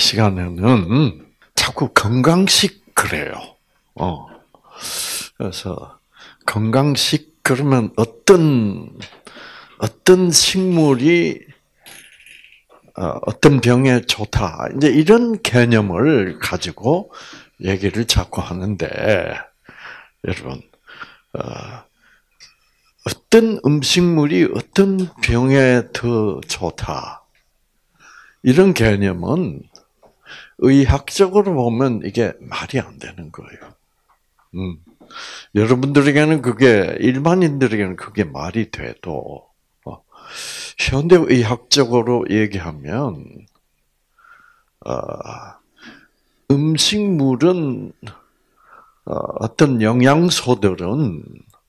시간에는 자꾸 건강식 그래요. 그래서 건강식 그러면 어떤 식물이 어떤 병에 좋다. 이제 이런 개념을 가지고 얘기를 자꾸 하는데, 여러분, 어떤 음식물이 어떤 병에 더 좋다. 이런 개념은 의학적으로 보면 이게 말이 안 되는 거예요. 여러분들에게는 일반인들에게는 그게 말이 돼도, 현대의학적으로 얘기하면, 음식물은, 어떤 영양소들은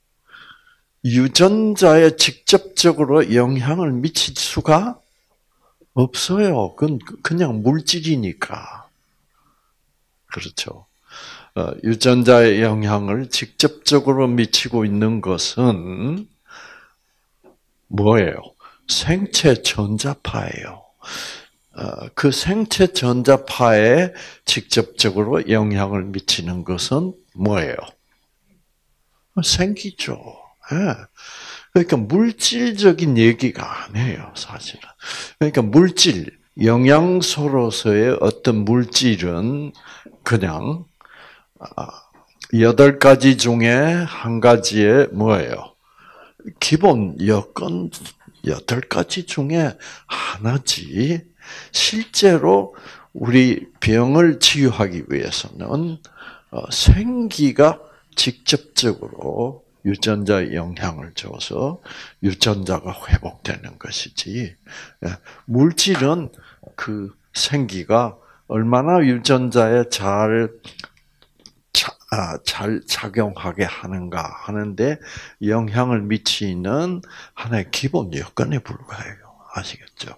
유전자에 직접적으로 영향을 미칠 수가 없어요. 그건 그냥 물질이니까. 그렇죠. 유전자의 영향을 직접적으로 미치고 있는 것은 뭐예요? 생체 전자파예요. 그 생체 전자파에 직접적으로 영향을 미치는 것은 뭐예요? 생기죠. 예. 그러니까 물질적인 얘기가 아니에요, 사실은. 그러니까 영양소로서의 어떤 물질은 그냥 8가지 중에 한 가지에 뭐예요? 기본 여건 8가지 중에 하나지. 실제로 우리 병을 치유하기 위해서는 생기가 직접적으로 유전자에 영향을 줘서 유전자가 회복되는 것이지, 물질은 그 생기가 얼마나 유전자에 잘 작용하게 하는가 하는데 영향을 미치는 하나의 기본 여건에 불과해요. 아시겠죠?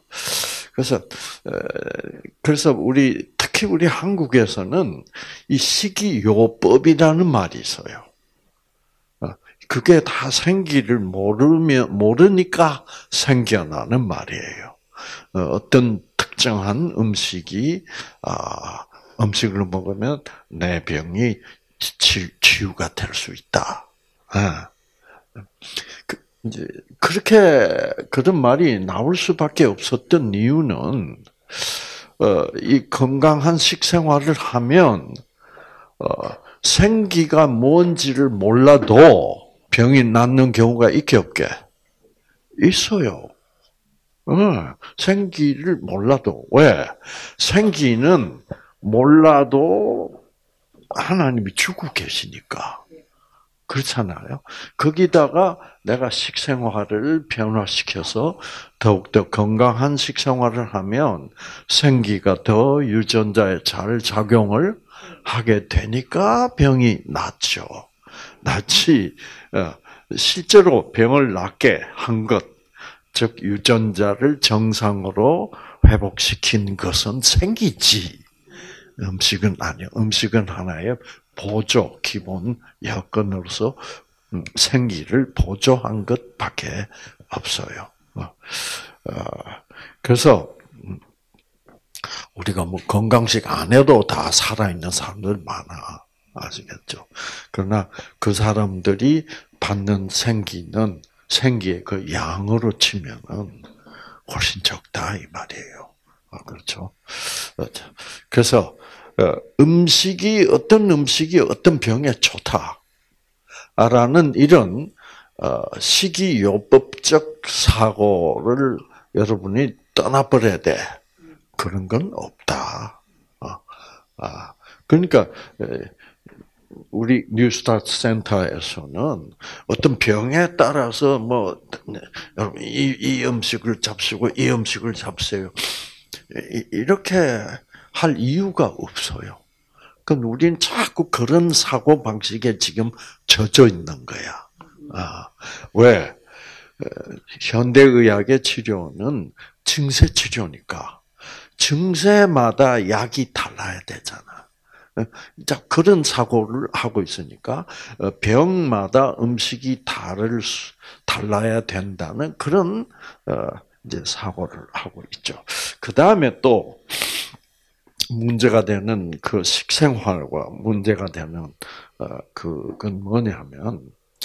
그래서 특히 우리 한국에서는 이 식이요법이라는 말이 있어요. 그게 다 생기를 모르니까 생겨나는 말이에요. 어떤 특정한 음식을 먹으면 내 병이 치유가 될 수 있다. 이제 그런 말이 나올 수밖에 없었던 이유는 이 건강한 식생활을 하면 생기가 뭔지를 몰라도 병이 낫는 경우가 있게 없게 있어요. 생기를 몰라도 왜? 생기는 몰라도 하나님이 주고 계시니까. 그렇잖아요. 거기다가 내가 식생활을 변화시켜서 더욱더 건강한 식생활을 하면 생기가 더 유전자에 잘 작용을 하게 되니까 병이 낫죠. 낫지, 실제로 병을 낫게 한 것, 즉 유전자를 정상으로 회복시킨 것은 생기지. 음식은 아니요. 음식은 하나의 보조, 기본 여건으로서 생기를 보조한 것밖에 없어요. 그래서 우리가 건강식 안 해도 다 살아있는 사람들 많아. 아시겠죠? 그러나 그 사람들이 받는 생기의 그 양으로 치면은 훨씬 적다 이 말이에요. 그렇죠? 그래서 어떤 음식이 어떤 병에 좋다라는 이런 식이요법적 사고를 여러분이 떠나버려야 돼. 그런 건 없다. 그러니까 우리 뉴스타트 센터에서는 어떤 병에 따라서 여러분 이 음식을 잡수고 이 음식을 잡으세요. 이렇게 할 이유가 없어요. 그럼 우리는 자꾸 그런 사고 방식에 지금 젖어 있는 거야. 왜? 현대의학의 치료는 증세 치료니까 증세마다 약이 달라야 되잖아. 자, 그런 사고를 하고 있으니까 병마다 음식이 달라야 된다는 그런 이제 사고를 하고 있죠. 그 다음에 또 문제가 되는 그 식생활과 문제가 되는 그건 뭐냐면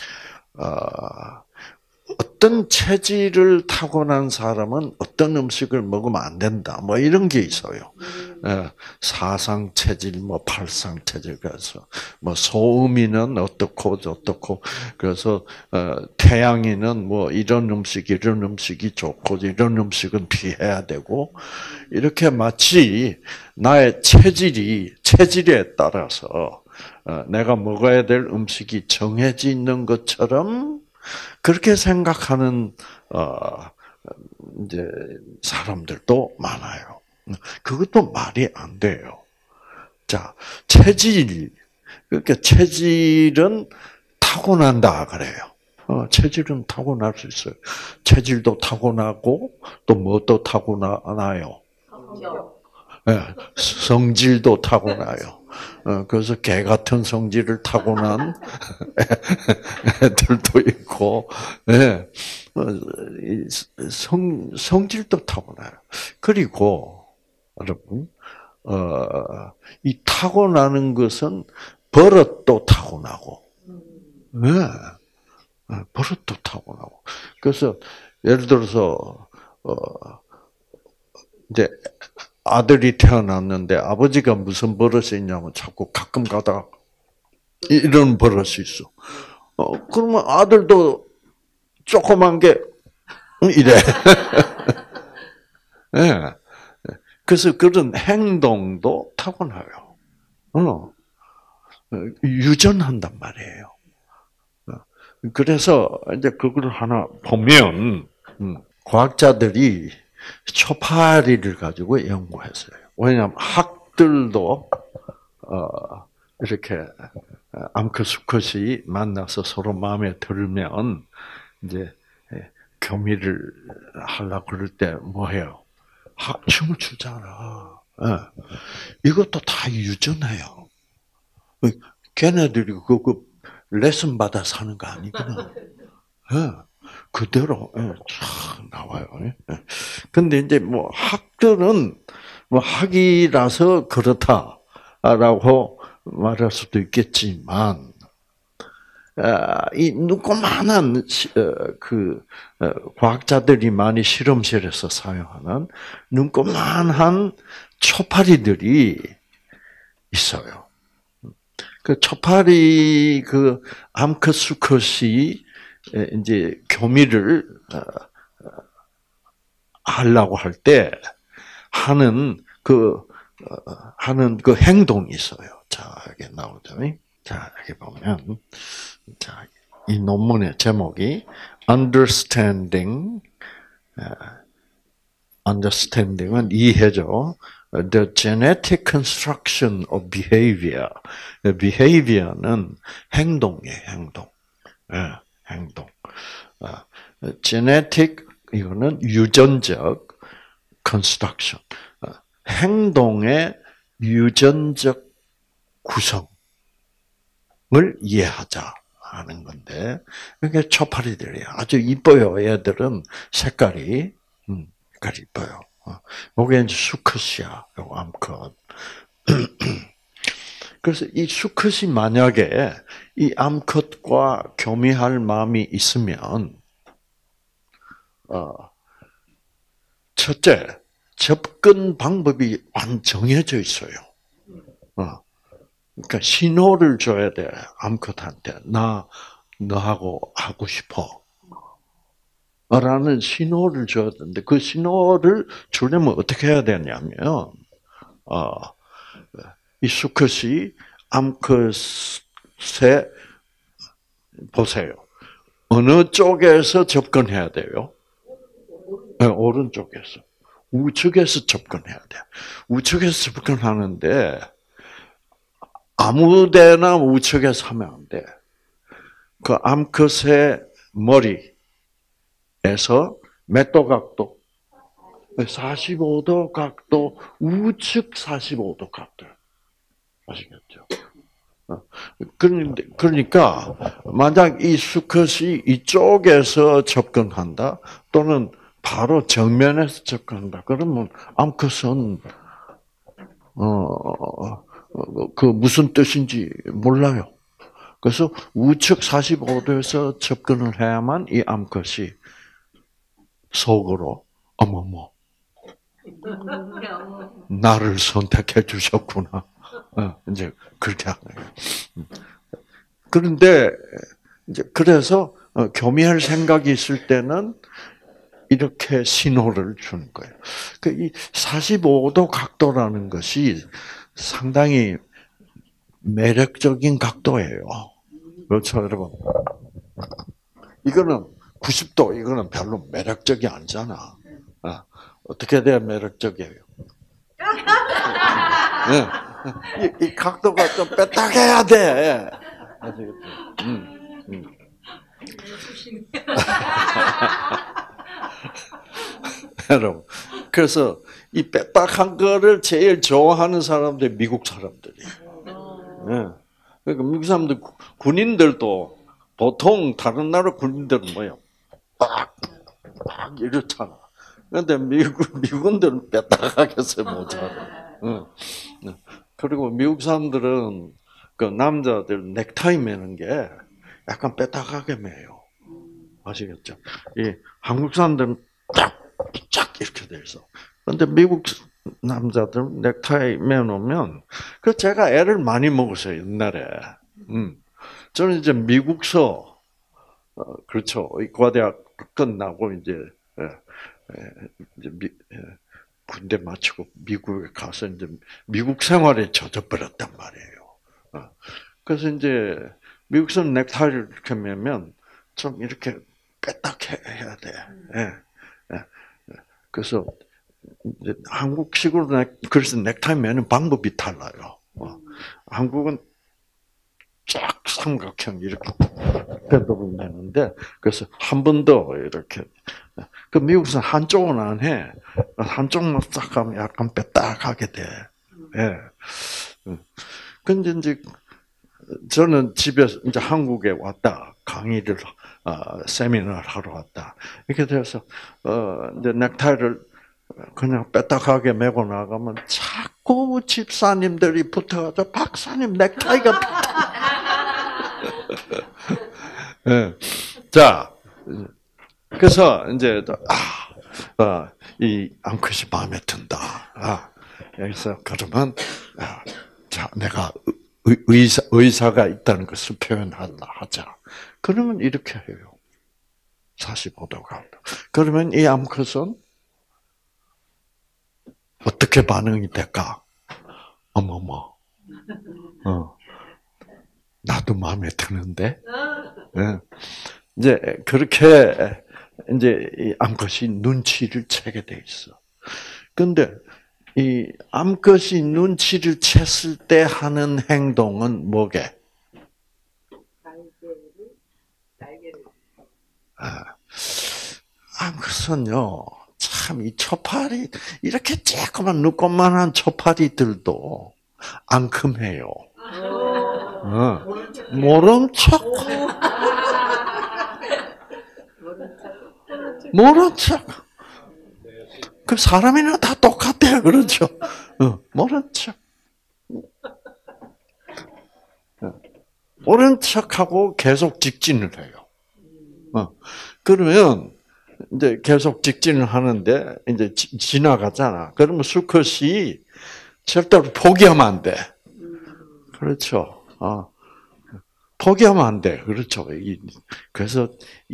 어떤 체질을 타고난 사람은 어떤 음식을 먹으면 안 된다. 뭐 이런 게 있어요. 사상 체질, 뭐 팔상 체질 그래서 뭐 소음이는 어떻고 그래서 태양이는 뭐 이런 음식이 좋고 이런 음식은 피해야 되고 이렇게 마치 나의 체질에 따라서 내가 먹어야 될 음식이 정해져 있는 것처럼 그렇게 생각하는 이제 사람들도 많아요. 그것도 말이 안 돼요. 자, 그러니까 체질은 타고난다 그래요. 체질은 타고날 수 있어요. 체질도 타고나고 또 뭐도 타고나요. 네, 성질도 타고나요. 그래서 개 같은 성질을 타고난 애들도 있고, 네, 성질도 타고나요. 그리고 여러분, 이 타고나는 것은 버릇도 타고나고, 네, 버릇도 타고나고. 그래서 예를 들어서 이제 아들이 태어났는데 아버지가 무슨 버릇이 있냐면 자꾸 가끔 가다가 이런 버릇이 있어. 그러면 아들도 조그만 게 이래. 네. 그래서 그런 행동도 타고나요. 유전한단 말이에요. 그래서 이제 그걸 하나 보면 과학자들이 초파리를 가지고 연구했어요. 왜냐하면 학들도 이렇게 암컷 수컷이 만나서 서로 마음에 들면 이제 교미를 하려고 그럴 때 뭐해요? 춤을 추잖아. 이것도 다 유전해요. 걔네들이 그 레슨 받아 사는 거 아니거든. 그대로 쫙 나와요. 근데 이제 뭐 학들은 뭐 학이라서 그렇다라고 말할 수도 있겠지만 이 눈꼬만한 과학자들이 많이 실험실에서 사용하는 눈꼬만한 초파리들이 있어요. 그 초파리 그 암컷 수컷이 이제 교미를 하려고 할 때 하는 그 행동이 있어요. 자, 이게 나오죠. 자, 여기 보면 자, 이 논문의 제목이 understanding은 이해죠. The genetic construction of behavior. behavior는 행동이에요, 행동. 행동. genetic 이거는 유전적 construction. 행동의 유전적 구성을 이해하자 하는 건데, 이게 초파리들이에요. 아주 이뻐요. 얘들은 색깔이 이뻐요. 이게 이제 수컷이야, 요거 암컷. 그래서 이 수컷이 만약에 이 암컷과 교미할 마음이 있으면, 첫째, 접근 방법이 안 정해져 있어요. 그러니까 신호를 줘야 돼, 암컷한테. 나 너하고 하고 싶어. 라는 신호를 줘야 되는데, 그 신호를 주려면 어떻게 해야 되냐면, 이 수컷이 암컷에 보세요. 어느 쪽에서 접근해야 돼요? 네, 오른쪽에서. 우측에서 접근해야 돼. 우측에서 접근하는데 아무데나 우측에서 하면 안 돼. 그 암컷의 머리에서 몇 도 각도? 45도 각도, 우측 45도 각도. 아시겠죠? 그러니까 만약 이 수컷이 이쪽에서 접근한다, 또는 바로 정면에서 접근한다. 그러면 암컷은 그 무슨 뜻인지 몰라요. 그래서 우측 45도에서 접근을 해야만 이 암컷이 속으로 어머머 나를 선택해 주셨구나. 이제 그렇게 하는 거예요. 그런데 이제 그래서 교미할 생각이 있을 때는 이렇게 신호를 주는 거예요. 이 45도 각도라는 것이 상당히 매력적인 각도예요. 그렇죠, 여러분? 이거는 90도, 이거는 별로 매력적이 아니잖아. 어떻게 돼야 매력적이에요? 이 각도가 좀 빼딱해야 돼. 아시겠죠? 여러분, 그래서 이 빼딱한 거를 제일 좋아하는 사람들이 미국 사람들이에요. 그러니까 미국 사람들, 군인들도 보통 다른 나라 군인들은 뭐예요? 빡 이렇잖아. 그런데 미군들은 빼딱하게 못 살아. 그리고 미국 사람들은 그 남자들 넥타이 매는 게 약간 빼딱하게 매요. 아시겠죠? 이 한국 사람들은 쫙 이렇게 돼 있어. 그런데 미국 남자들 넥타이 매놓으면 그 제가 애를 많이 먹었어요 옛날에. 저는 이제 미국서 그렇죠. 의과대학 끝나고 이제 군대 마치고 미국에 가서 이제 미국 생활에 젖어버렸단 말이에요. 그래서 이제 미국에서는 넥타이를 이렇게 매면 좀 이렇게 빼딱해야 돼. 그래서 한국식으로 그래서 넥타이 매는 방법이 달라요. 한국은 쫙 삼각형 이렇게 빼도록 매는데 그래서 한 번 더 이렇게 그 미국에서는 한쪽은 안 해. 한쪽만 딱 하면 약간 빼딱하게 돼. 예. 근데 이제 저는 집에서 이제 한국에 왔다 강의를 세미나를 하러 왔다 이렇게 돼서 이제 넥타이를 그냥 빼딱하게 메고 나가면 자꾸 집사님들이 붙어가지고 박사님 넥타이가 예. 자, 그래서 이제 이 암컷이 마음에 든다. 여기서 그러면 자 내가 의사가 있다는 것을 표현하자. 그러면 이렇게 해요. 45도 각도. 그러면 이 암컷은 어떻게 반응이 될까? 어머머. 나도 마음에 드는데. 이제 그렇게 이제 이 암컷이 눈치를 채게 돼 있어. 근데 이 암컷이 눈치를 챘을 때 하는 행동은 뭐게? 암컷은요, 참 이 초파리 이렇게 쬐끄만 눈꽃만한 초파리들도 앙큼해요. 모른 척. 모른 척. 그 사람이나 다 똑같아요. 그렇죠? 모른 척. 모른 척하고 계속 직진을 해요. 그러면 이제 계속 직진을 하는데 이제 지나가잖아. 그러면 수컷이 절대로 포기하면 안 돼. 그렇죠. 포기하면 안 돼. 그렇죠. 그래서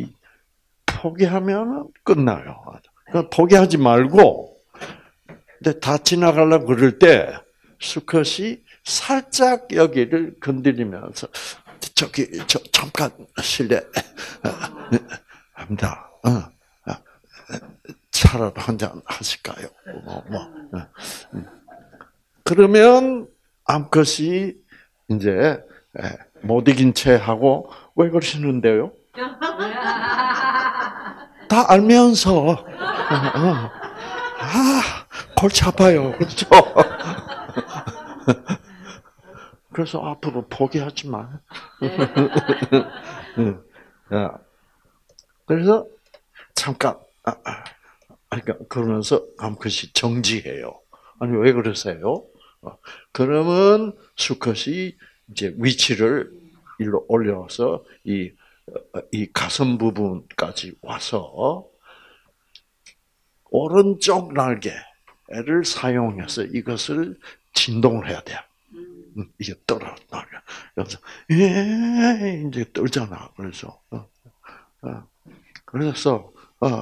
포기하면 끝나요. 포기하지 말고, 근데 다 지나가려고 그럴 때 수컷이 살짝 여기를 건드리면서 잠깐 실례 합니다. 차라도 한잔 하실까요? 그러면 암컷이 이제 못 이긴 채 하고 왜 그러시는데요? 다 알면서 골치 아파요. 그렇죠? 그래서 앞으로 포기하지 마. 그래서 잠깐 그러니까 그러면서 암컷이 정지해요. 아니 왜 그러세요? 그러면 수컷이 이제 위치를 일로 올려서 이 가슴 부분까지 와서 오른쪽 날개를 사용해서 이것을 진동을 해야 돼. 이게 떨어 나가. 그래서 이제 떨잖아. 그래서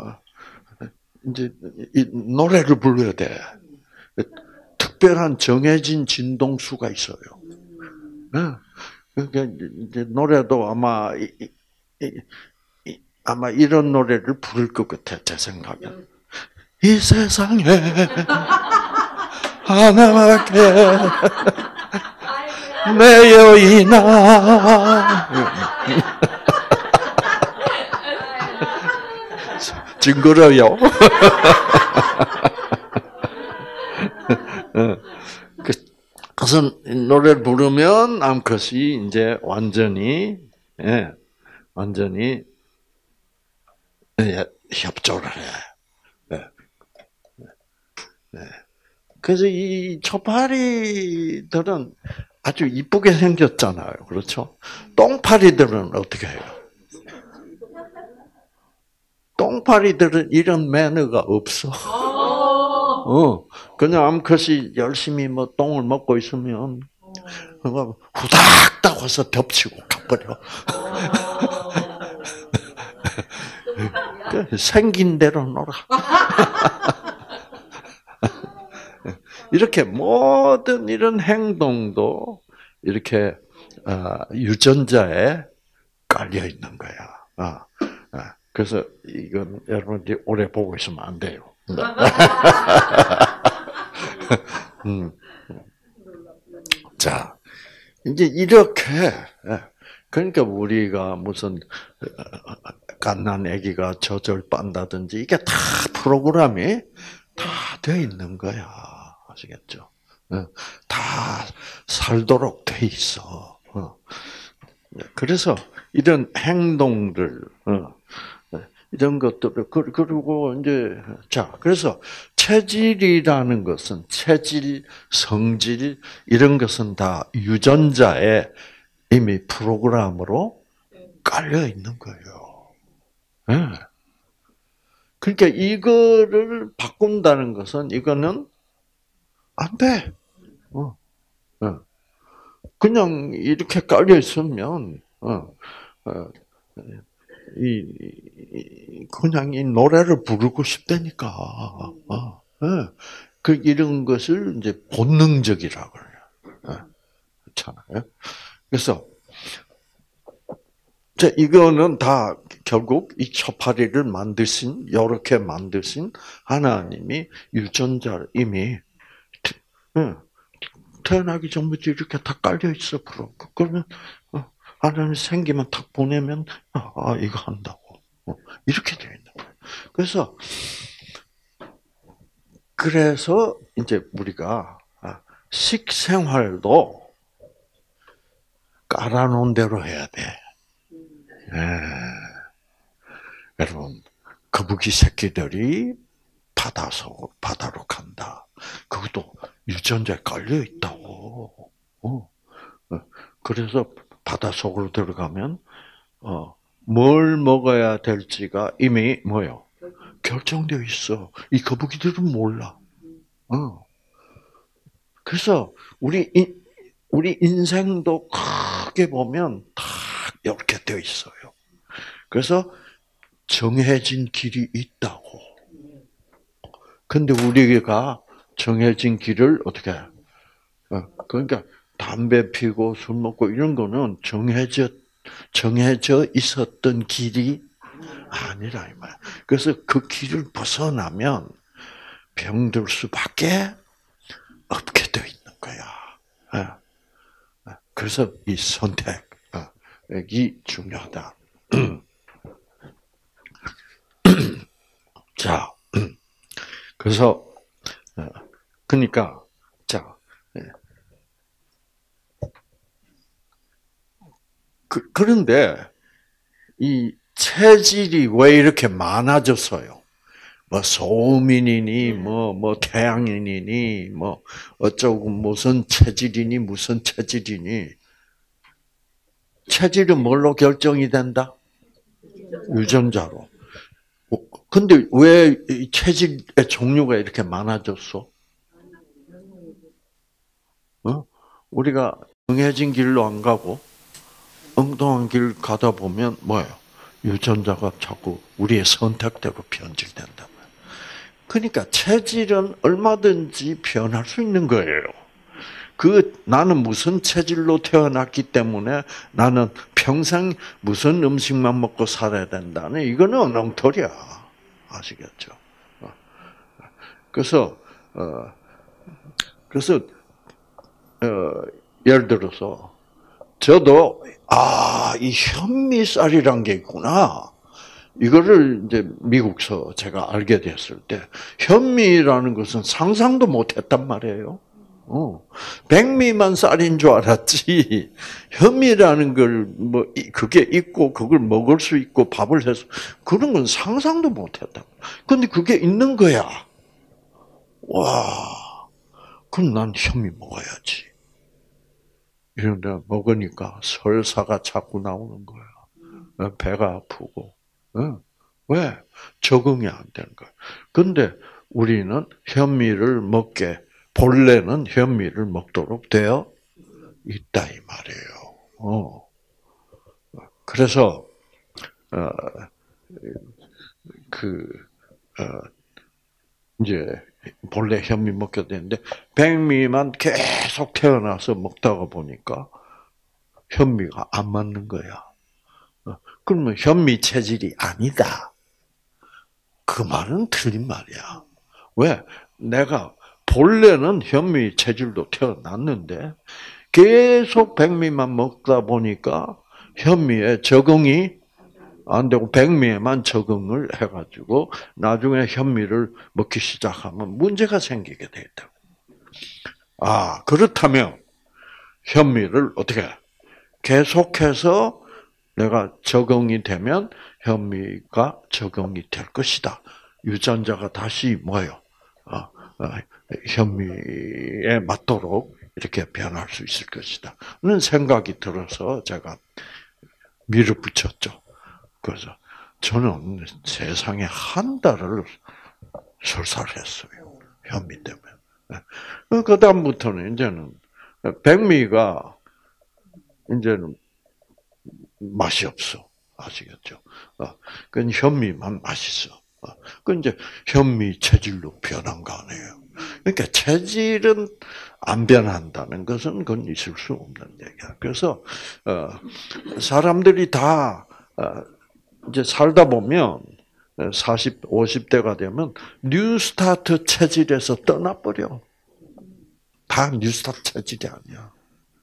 이제 이 노래를 불러야 돼. 특별한 정해진 진동수가 있어요. 그러니까 이제 노래도 아마 이런 노래를 부를 것 같아, 제 생각엔. 이 세상에 하나밖에 내 여인아. 징그러요. 그래서 노래를 부르면 암컷이 이제 완전히 협조를 해. 그래서 이 초파리들은 아주 이쁘게 생겼잖아요. 그렇죠? 똥파리들은 어떻게 해요? 똥파리들은 이런 매너가 없어. 그냥 암컷이 열심히 뭐 똥을 먹고 있으면 후닥닥 와서 덮치고 가버려. 생긴 대로 놀아. 이렇게 모든 이런 행동도 이렇게 유전자에 깔려 있는 거야. 그래서 이건 여러분들이 오래 보고 있으면 안 돼요. 자, 이제 이렇게 그러니까 우리가 무슨 갓난 아기가 젖을 빤다든지 이게 다 프로그램이 다 돼 있는 거야. 아시겠죠? 다 살도록 돼 있어. 그래서 이런 행동들, 이런 것들을 그리고 이제 자 그래서 체질이라는 것은 체질, 성질 이런 것은 다 유전자에 이미 프로그램으로 깔려 있는 거예요. 그러니까 이거를 바꾼다는 것은 이거는 안 돼. 그냥 이렇게 깔려 있으면 그냥 이 노래를 부르고 싶다니까. 그 이런 것을 이제 본능적이라고 그래요. 그렇잖아요. 그래서 이거는 다 결국 이 초파리를 만드신 이렇게 만드신 하나님이 유전자를 이미 태어나기 전부터 이렇게 다 깔려 있어. 그러면 하나님 생기면 탁 보내면 이거 한다고 이렇게 되어 있는 거예요. 그래서 이제 우리가 식생활도 깔아놓은 대로 해야 돼. 여러분 거북이 새끼들이 바다로 간다. 그것도 유전자에 깔려 있다고. 그래서 바다 속으로 들어가면 뭘 먹어야 될지가 이미 뭐요? 결정되어 있어. 이 거북이들은 몰라. 그래서 우리 인생도 크게 보면 다 이렇게 되어 있어요. 그래서 정해진 길이 있다고. 근데 우리가 정해진 길을 어떻게 해? 그러니까 담배 피고 술 먹고 이런 거는 정해져 있었던 길이 아니라 이 말. 그래서 그 길을 벗어나면 병들 수밖에 없게 되어 있는 거야. 그래서 이 선택이 중요하다. 자, 그래서 그러니까 자. 그런데 이 체질이 왜 이렇게 많아졌어요? 뭐 소민이니 뭐 태양인이니 뭐 어쩌고 무슨 체질이니 무슨 체질이니 체질은 뭘로 결정이 된다? 유전자로. 근데 왜 체질의 종류가 이렇게 많아졌어? 어? 우리가 정해진 길로 안 가고 엉뚱한 길 가다 보면 뭐예요? 유전자가 자꾸 우리의 선택대로 변질된다. 그러니까 체질은 얼마든지 변할 수 있는 거예요. 나는 무슨 체질로 태어났기 때문에 나는 평생 무슨 음식만 먹고 살아야 된다는 이거는 엉터리야. 아시겠죠? 그래서 그래서 예를 들어서 저도 이 현미쌀이란 게 있구나. 이거를 이제 미국서 제가 알게 됐을 때 현미라는 것은 상상도 못했단 말이에요. 백미만 쌀인 줄 알았지 현미라는 걸 뭐 그게 있고 그걸 먹을 수 있고 밥을 해서 그런 건 상상도 못했다. 근데 그게 있는 거야. 와, 그럼 난 현미 먹어야지. 이런데 먹으니까 설사가 자꾸 나오는 거야. 배가 아프고. 왜? 적응이 안 되는 거야. 근데 우리는 현미를 본래는 현미를 먹도록 되어 있다 이 말이에요. 그래서 이제 본래 현미 먹게 되는데 백미만 계속 태어나서 먹다가 보니까 현미가 안 맞는 거야. 그러면 현미 체질이 아니다. 그 말은 틀린 말이야. 왜? 내가 본래는 현미 체질로 태어났는데 계속 백미만 먹다 보니까 현미에 적응이 안 되고 백미에만 적응을 해가지고 나중에 현미를 먹기 시작하면 문제가 생기게 되겠다. 그렇다면 현미를 어떻게 계속해서 내가 적응이 되면 현미가 적응이 될 것이다. 유전자가 다시 뭐예요? 현미에 맞도록 이렇게 변할 수 있을 것이다. 는 생각이 들어서 제가 밀어붙였죠. 그래서 저는 세상에 한 달을 설사를 했어요. 현미 때문에. 그 다음부터는 이제는 백미가 이제는 맛이 없어. 아시겠죠? 그 현미만 맛있어. 그 이제 현미 체질로 변한 거 아니에요. 그러니까 체질은 안 변한다는 것은 그건 있을 수 없는 얘기야. 그래서 사람들이 다 이제 살다 보면 40, 50대가 되면 뉴스타트 체질에서 떠나버려. 다 뉴스타트 체질이 아니야.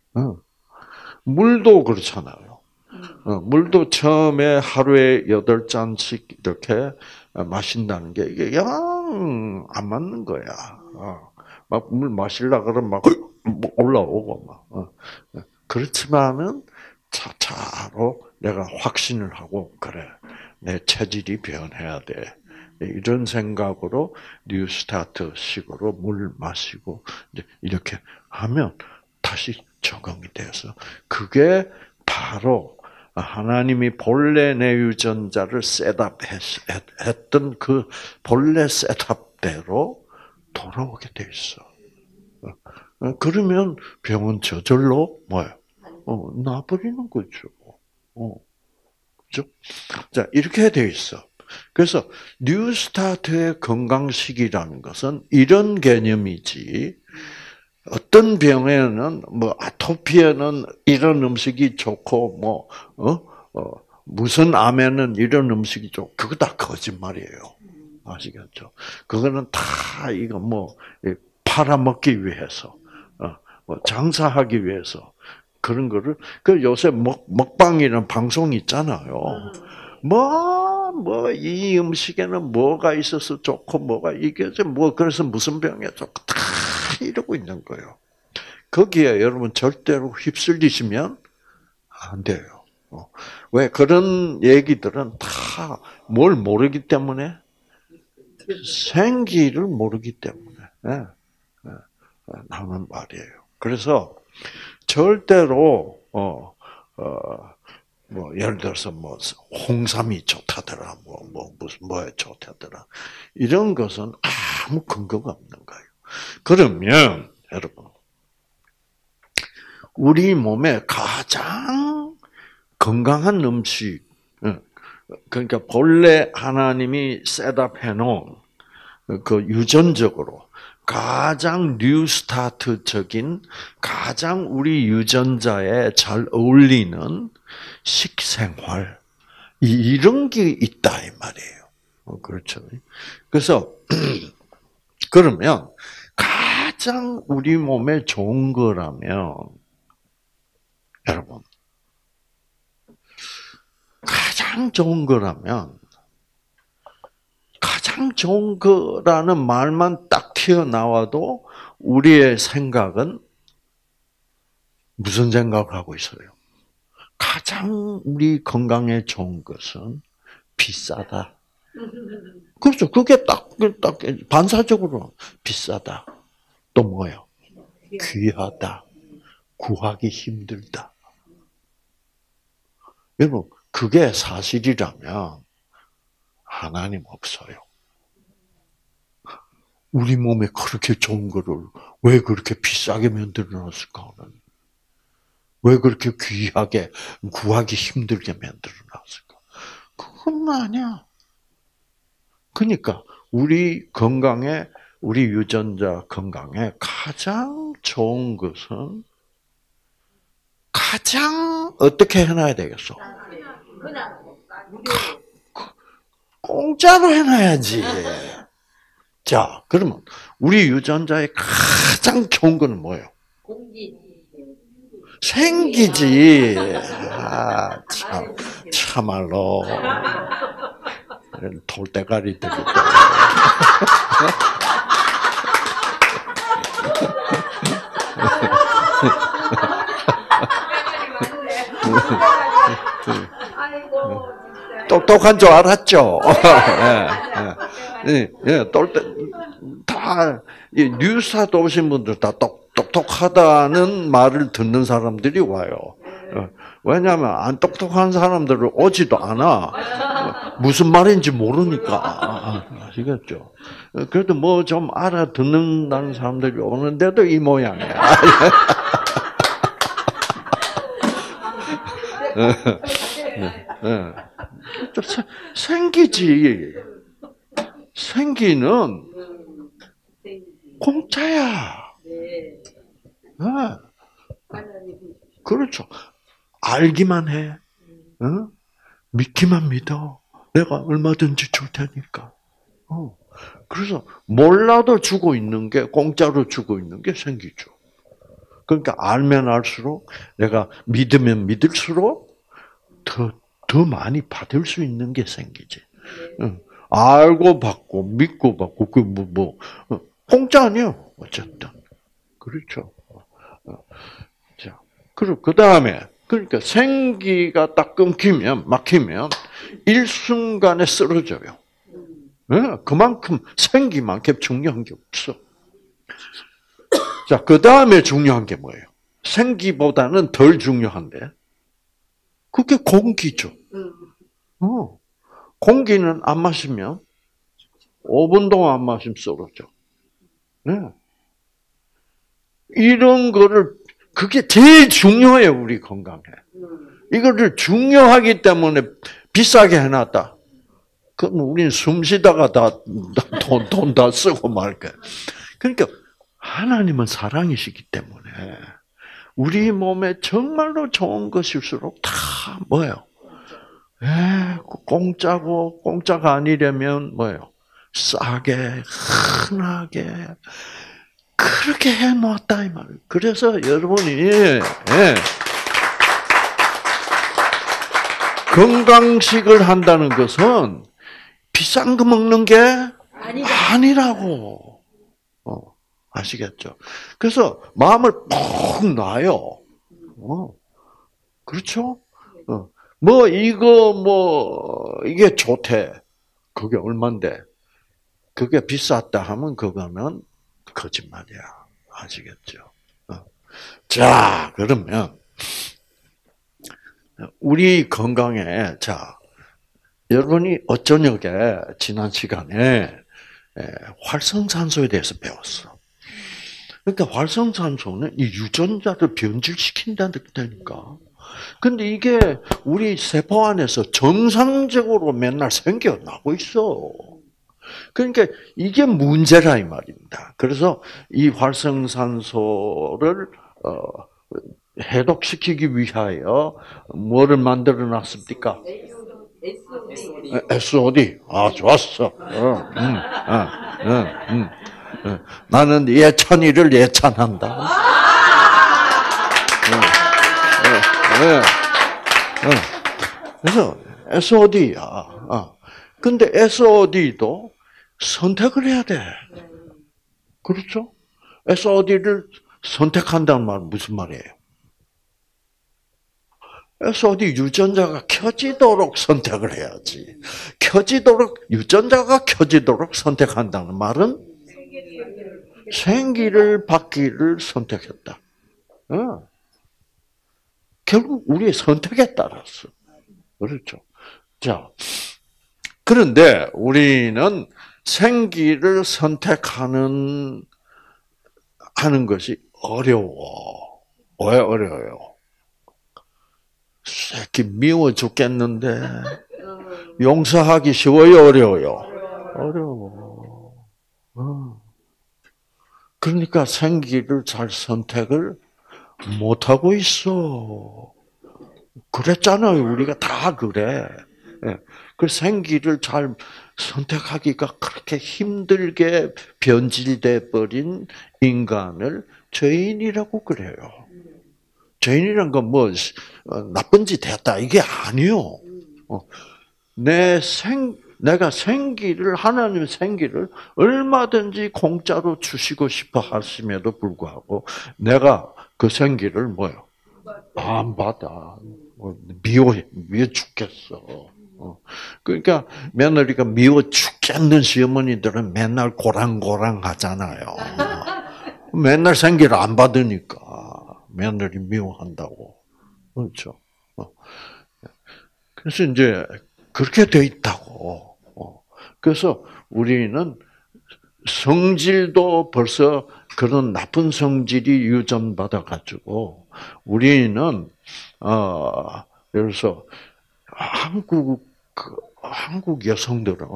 물도 그렇잖아요. 물도 처음에 하루에 8잔씩 이렇게 마신다는 게 이게 영 안 맞는 거야. 막 물 마시려 그러면 막 올라오고 막. 그렇지만은 차차로 내가 확신을 하고 그래. 내 체질이 변해야 돼. 이런 생각으로 뉴스타트식으로 물 마시고 이렇게 하면 다시 적응이 돼서 그게 바로 하나님이 본래 내 유전자를 셋업했던 그 본래 셋업대로 돌아오게 돼 있어. 그러면 병은 저절로 뭐예요? 나버리는 거죠. 그죠? 자, 이렇게 돼 있어. 그래서 뉴스타트의 건강식이라는 것은 이런 개념이지. 어떤 병에는 아토피에는 이런 음식이 좋고 무슨 암에는 이런 음식이 좋고 그거 다 거짓말이에요. 아시겠죠? 그거는 다 이거 팔아먹기 위해서 장사하기 위해서 그런 거를 요새 먹방이라는 방송 있잖아요. 이 음식에는 뭐가 있어서 좋고 그래서 무슨 병에 좋고 다 이러고 있는 거예요. 거기에 여러분 절대로 휩쓸리시면 안 돼요. 왜 그런 얘기들은 다 뭘 모르기 때문에 생기를 모르기 때문에 나는 말이에요. 그래서 절대로 뭐 예를 들어서 뭐 홍삼이 좋다더라, 뭐 무슨 뭐에 좋다더라, 이런 것은 아무 근거가 없는 거예요. 그러면 여러분, 우리 몸에 가장 건강한 음식, 그러니까 본래 하나님이 셋업해 놓은 그 유전적으로 가장 뉴스타트적인, 가장 우리 유전자에 잘 어울리는 식생활, 이런 게 있다 이 말이에요. 그렇죠. 그래서 그러면 가장 우리 몸에 좋은 거라면, 여러분, 가장 좋은 거라면, 가장 좋은 거라는 말만 딱 튀어나와도 우리의 생각은 무슨 생각을 하고 있어요? 가장 우리 건강에 좋은 것은 비싸다. 그렇죠. 그게 딱 반사적으로 비싸다. 또 뭐예요? 귀하다. 구하기 힘들다. 여러분, 그게 사실이라면 하나님 없어요. 우리 몸에 그렇게 좋은 거를 왜 그렇게 비싸게 만들어 놨을까? 왜 그렇게 귀하게, 구하기 힘들게 만들어 놨을까? 그건 아니야. 그러니까 우리 건강에, 우리 유전자 건강에 가장 좋은 것은 가장 어떻게 해놔야 되겠어? 공짜로 해놔야지. 자, 그러면 우리 유전자의 가장 좋은 거는 뭐예요? 생기지. 아, 참말로. 돌대가리들이. 똑똑한 줄 알았죠. 다 뉴스타트 오신 분들 다 똑똑하다는 말을 듣는 사람들이 와요. 왜냐하면 안 똑똑한 사람들은 오지도 않아. 무슨 말인지 모르니까. 아시겠죠? 그래도 뭐 좀 알아듣는다는 사람들이 오는데도 이 모양이야. 생기지. 생기는 공짜야. 그렇죠. 알기만 해. 믿기만 믿어. 내가 얼마든지 줄 테니까. 그래서 몰라도 주고 있는 게, 공짜로 주고 있는 게 생기죠. 그러니까 알면 알수록, 내가 믿으면 믿을수록 더 많이 받을 수 있는 게 생기지. 알고 받고 믿고 받고 공짜 아니요. 어쨌든 그렇죠. 자, 그리고 그 다음에 그러니까 생기가 딱 끊기면, 막히면 일순간에 쓰러져요. 그만큼 생기만큼 중요한 게 없어. 자, 그 다음에 중요한 게 뭐예요? 생기보다는 덜 중요한데, 그게 공기죠. 공기는 안 마시면 5분 동안 안 마시면 쓰러져. 이런 거를, 그게 제일 중요해요, 우리 건강에. 이거를 중요하기 때문에 비싸게 해놨다. 그럼 우리는 숨 쉬다가 돈 다 쓰고 말 거야. 그러니까 하나님은 사랑이시기 때문에 우리 몸에 정말로 좋은 것일수록 다 뭐예요? 공짜고, 공짜가 아니려면 뭐예요? 싸게, 흔하게, 그렇게 해놓았다, 이 말이에요. 그래서 여러분이, 건강식을 한다는 것은 비싼 거 먹는 게 아니라고. 아시겠죠? 그래서 마음을 푹 놔요. 그렇죠? 이게 좋대. 그게 얼만데? 그게 비쌌다 하면 그거는 거짓말이야. 아시겠죠? 자, 그러면 우리 건강에 여러분이 어쩌녁에 지난 시간에 활성산소에 대해서 배웠어. 그러니까 활성산소는 이 유전자를 변질시킨다니까. 근데 이게 우리 세포 안에서 정상적으로 맨날 생겨나고 있어. 그러니까 이게 문제라 이 말입니다. 그래서 이 활성산소를 해독시키기 위하여 뭐를 만들어 놨습니까? SOD. 아, 좋았어. 나는 예찬이를 예찬한다. 그래서 SOD야. 근데 SOD도 선택을 해야 돼. 그렇죠? SOD를 선택한다는 말은 무슨 말이에요? SOD 유전자가 켜지도록 선택을 해야지. 유전자가 켜지도록 선택한다는 말은 생기를 받기를 선택했다. 결국 우리의 선택에 따랐어. 그렇죠. 자, 그런데 우리는 생기를 선택하는 것이 어려워. 왜 어려워요? 새끼 미워 죽겠는데 용서하기 쉬워요, 어려워요? 어려워. 그러니까 생기를 잘 선택을 못하고 있어. 그랬잖아요. 우리가 다 그래. 그 생기를 잘 선택하기가 그렇게 힘들게 변질돼 버린 인간을 죄인이라고 그래요. 죄인이란 건 뭐 나쁜 짓 했다 이게 아니요. 내가 하나님의 생기를 얼마든지 공짜로 주시고 싶어 하심에도 불구하고 내가 그 생기를 안 받아. 미워 죽겠어. 그러니까 며느리가 미워 죽겠는 시어머니들은 맨날 고랑고랑 하잖아요. 맨날 생기를 안 받으니까 며느리 미워한다고. 그렇죠. 그래서 이제 그렇게 돼 있다고. 그래서 우리는 성질도 벌써 그런 나쁜 성질이 유전받아 가지고 우리는 그래서 한국 여성들은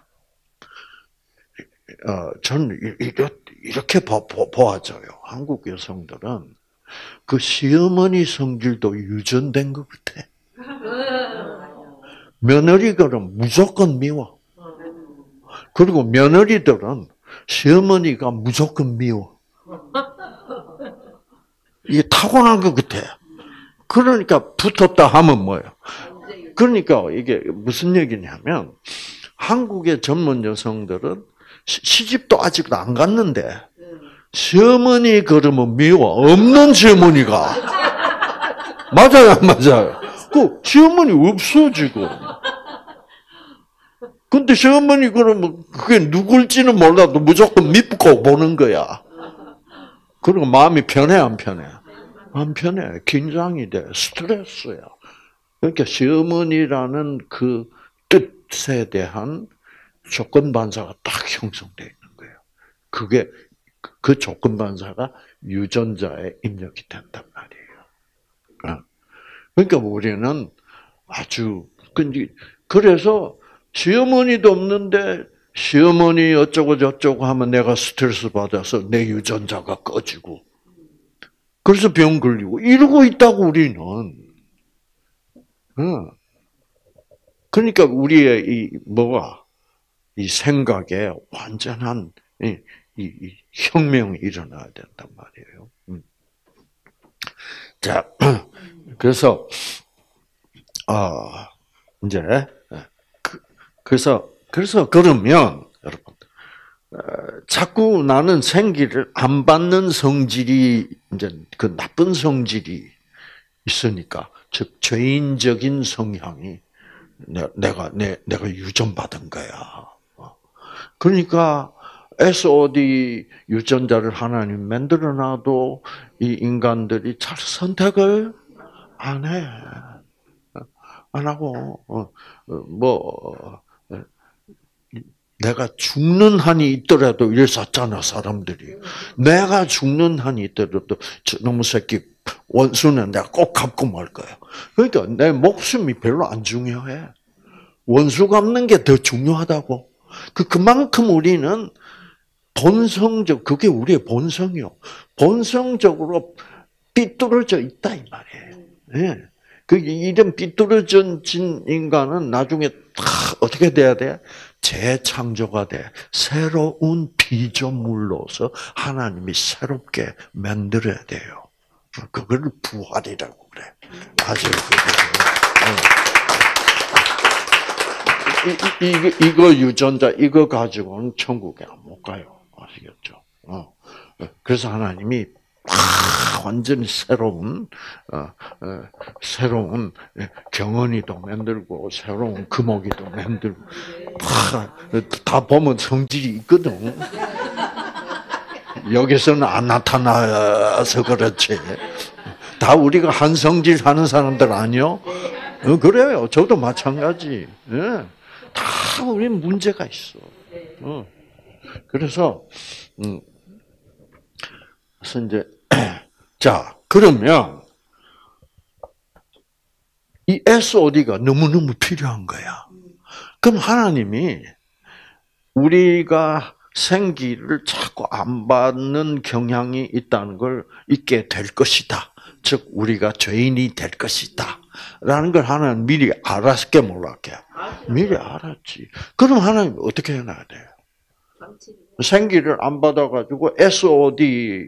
저는 이렇게 보아져요. 한국 여성들은 그 시어머니 성질도 유전된 것 같아. 며느리들은 무조건 미워. 그리고 며느리들은 시어머니가 무조건 미워. 이게 타고난 것 같아. 그러니까 붙었다 하면 뭐예요? 그러니까 이게 무슨 얘기냐면 한국의 젊은 여성들은 시집도 아직도 안 갔는데 시어머니 그러면 미워. 없는 시어머니가. 맞아요, 안 맞아요? 그 시어머니 없어 지금. 근데 시어머니 그러면 그게 누굴지는 몰라도 무조건 믿고 보는 거야. 그리고 마음이 편해 안 편해? 안 편해. 긴장이 돼. 스트레스야. 그러니까 시어머니라는 그 뜻에 대한 조건 반사가 딱 형성되어 있는 거예요. 그게 그 조건 반사가 유전자에 입력이 된단 말이에요. 그러니까 우리는 아주 그래서 시어머니도 없는데 시어머니 어쩌고 저쩌고 하면 내가 스트레스 받아서 내 유전자가 꺼지고 그래서 병 걸리고 이러고 있다고 우리는. 그러니까 우리의 이 생각에 완전한 이 혁명이 일어나야 된단 말이에요. 자, 그래서 이제 그래서 그러면 여러분 자꾸 나는 생기를 안 받는 성질이 이제 그 나쁜 성질이 있으니까 즉 죄인적인 성향이 내가 유전받은 거야. 그러니까 SOD 유전자를 하나님 만들어놔도 이 인간들이 잘 선택을 안 해. 안 하고, 뭐, 내가 죽는 한이 있더라도 이랬었잖아, 사람들이. 내가 죽는 한이 있더라도 저놈의 새끼 원수는 내가 꼭 갚고 말 거야. 그러니까 내 목숨이 별로 안 중요해. 원수 갚는 게 더 중요하다고. 그만큼 우리는 그게 우리의 본성이요. 본성적으로 삐뚤어져 있다, 이 말이에요. 네. 이런 삐뚤어진 인간은 나중에 다 어떻게 돼야 돼? 재창조가 돼. 새로운 피조물로서 하나님이 새롭게 만들어야 돼요. 그걸 부활이라고 그래. 아세요? 이거 유전자, 이거 가지고는 천국에 못 가요. 아시겠죠? 그래서 하나님이 완전히 새로운 경은이도 만들고 새로운 금오기도 만들고 다 보면 성질이 있거든. 여기서는 안 나타나서 그렇지. 다 우리가 한 성질 하는 사람들 아니요? 그래요. 저도 마찬가지. 다 우리 문제가 있어. 그래서 이제 자, 그러면 이 SOD가 너무너무 필요한 거야. 그럼 하나님이 우리가 생기를 자꾸 안 받는 경향이 있다는 걸 잊게 될 것이다. 즉 우리가 죄인이 될 것이다. 라는 걸 하나님 미리 알았게 몰랐게. 미리 알았지. 그럼 하나님 어떻게 해놔야 돼요? 생기를 안 받아가지고 SOD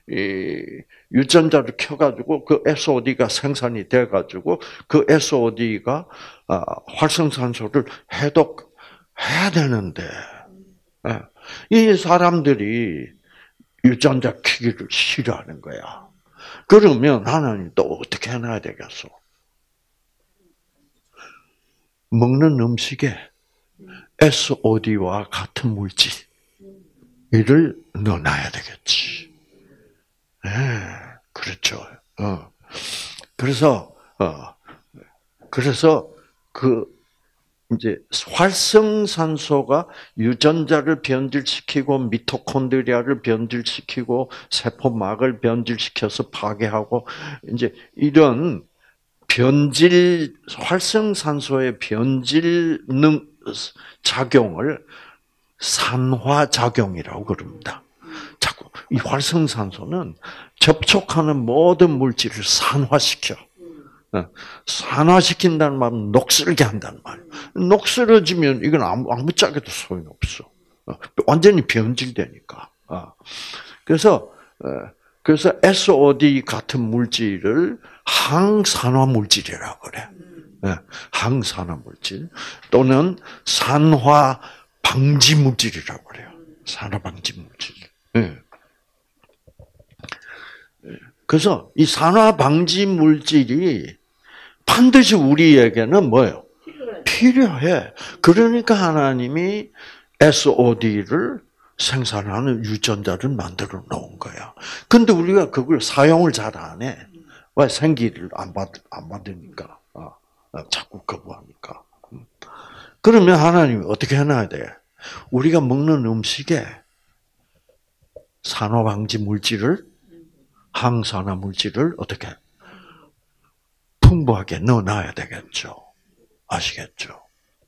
유전자를 켜가지고 그 SOD가 생산이 돼가지고 그 SOD가 활성산소를 해독해야 되는데 이 사람들이 유전자 키기를 싫어하는 거야. 그러면 하나님 또 어떻게 해놔야 되겠어? 먹는 음식에 SOD와 같은 물질 이를 넣어놔야 되겠지. 네, 그렇죠. 그래서 이제 활성산소가 유전자를 변질시키고 미토콘드리아를 변질시키고 세포막을 변질시켜서 파괴하고 이제 이런 활성산소의 변질 작용을 산화작용이라고 그럽니다. 자꾸 이 활성산소는 접촉하는 모든 물질을 산화시켜. 산화시킨다는 말은 녹슬게 한다는 말이에요. 녹슬어지면 이건 아무 짝에도 소용이 없어. 완전히 변질되니까. 그래서 SOD 같은 물질을 항산화 물질이라고 그래. 항산화 물질 또는 산화 방지 물질이라고 그래요. 산화 방지 물질. 그래서 이 산화 방지 물질이 반드시 우리에게는 뭐예요? 필요해. 그러니까 하나님이 SOD를 생산하는 유전자를 만들어 놓은 거야. 근데 우리가 그걸 사용을 잘 안 해. 왜? 생기를 안 받으니까. 자꾸 거부하니까. 그러면 하나님이 어떻게 해놔야 돼? 우리가 먹는 음식에 산화방지 물질을, 항산화 물질을 어떻게 풍부하게 넣어놔야 되겠죠. 아시겠죠?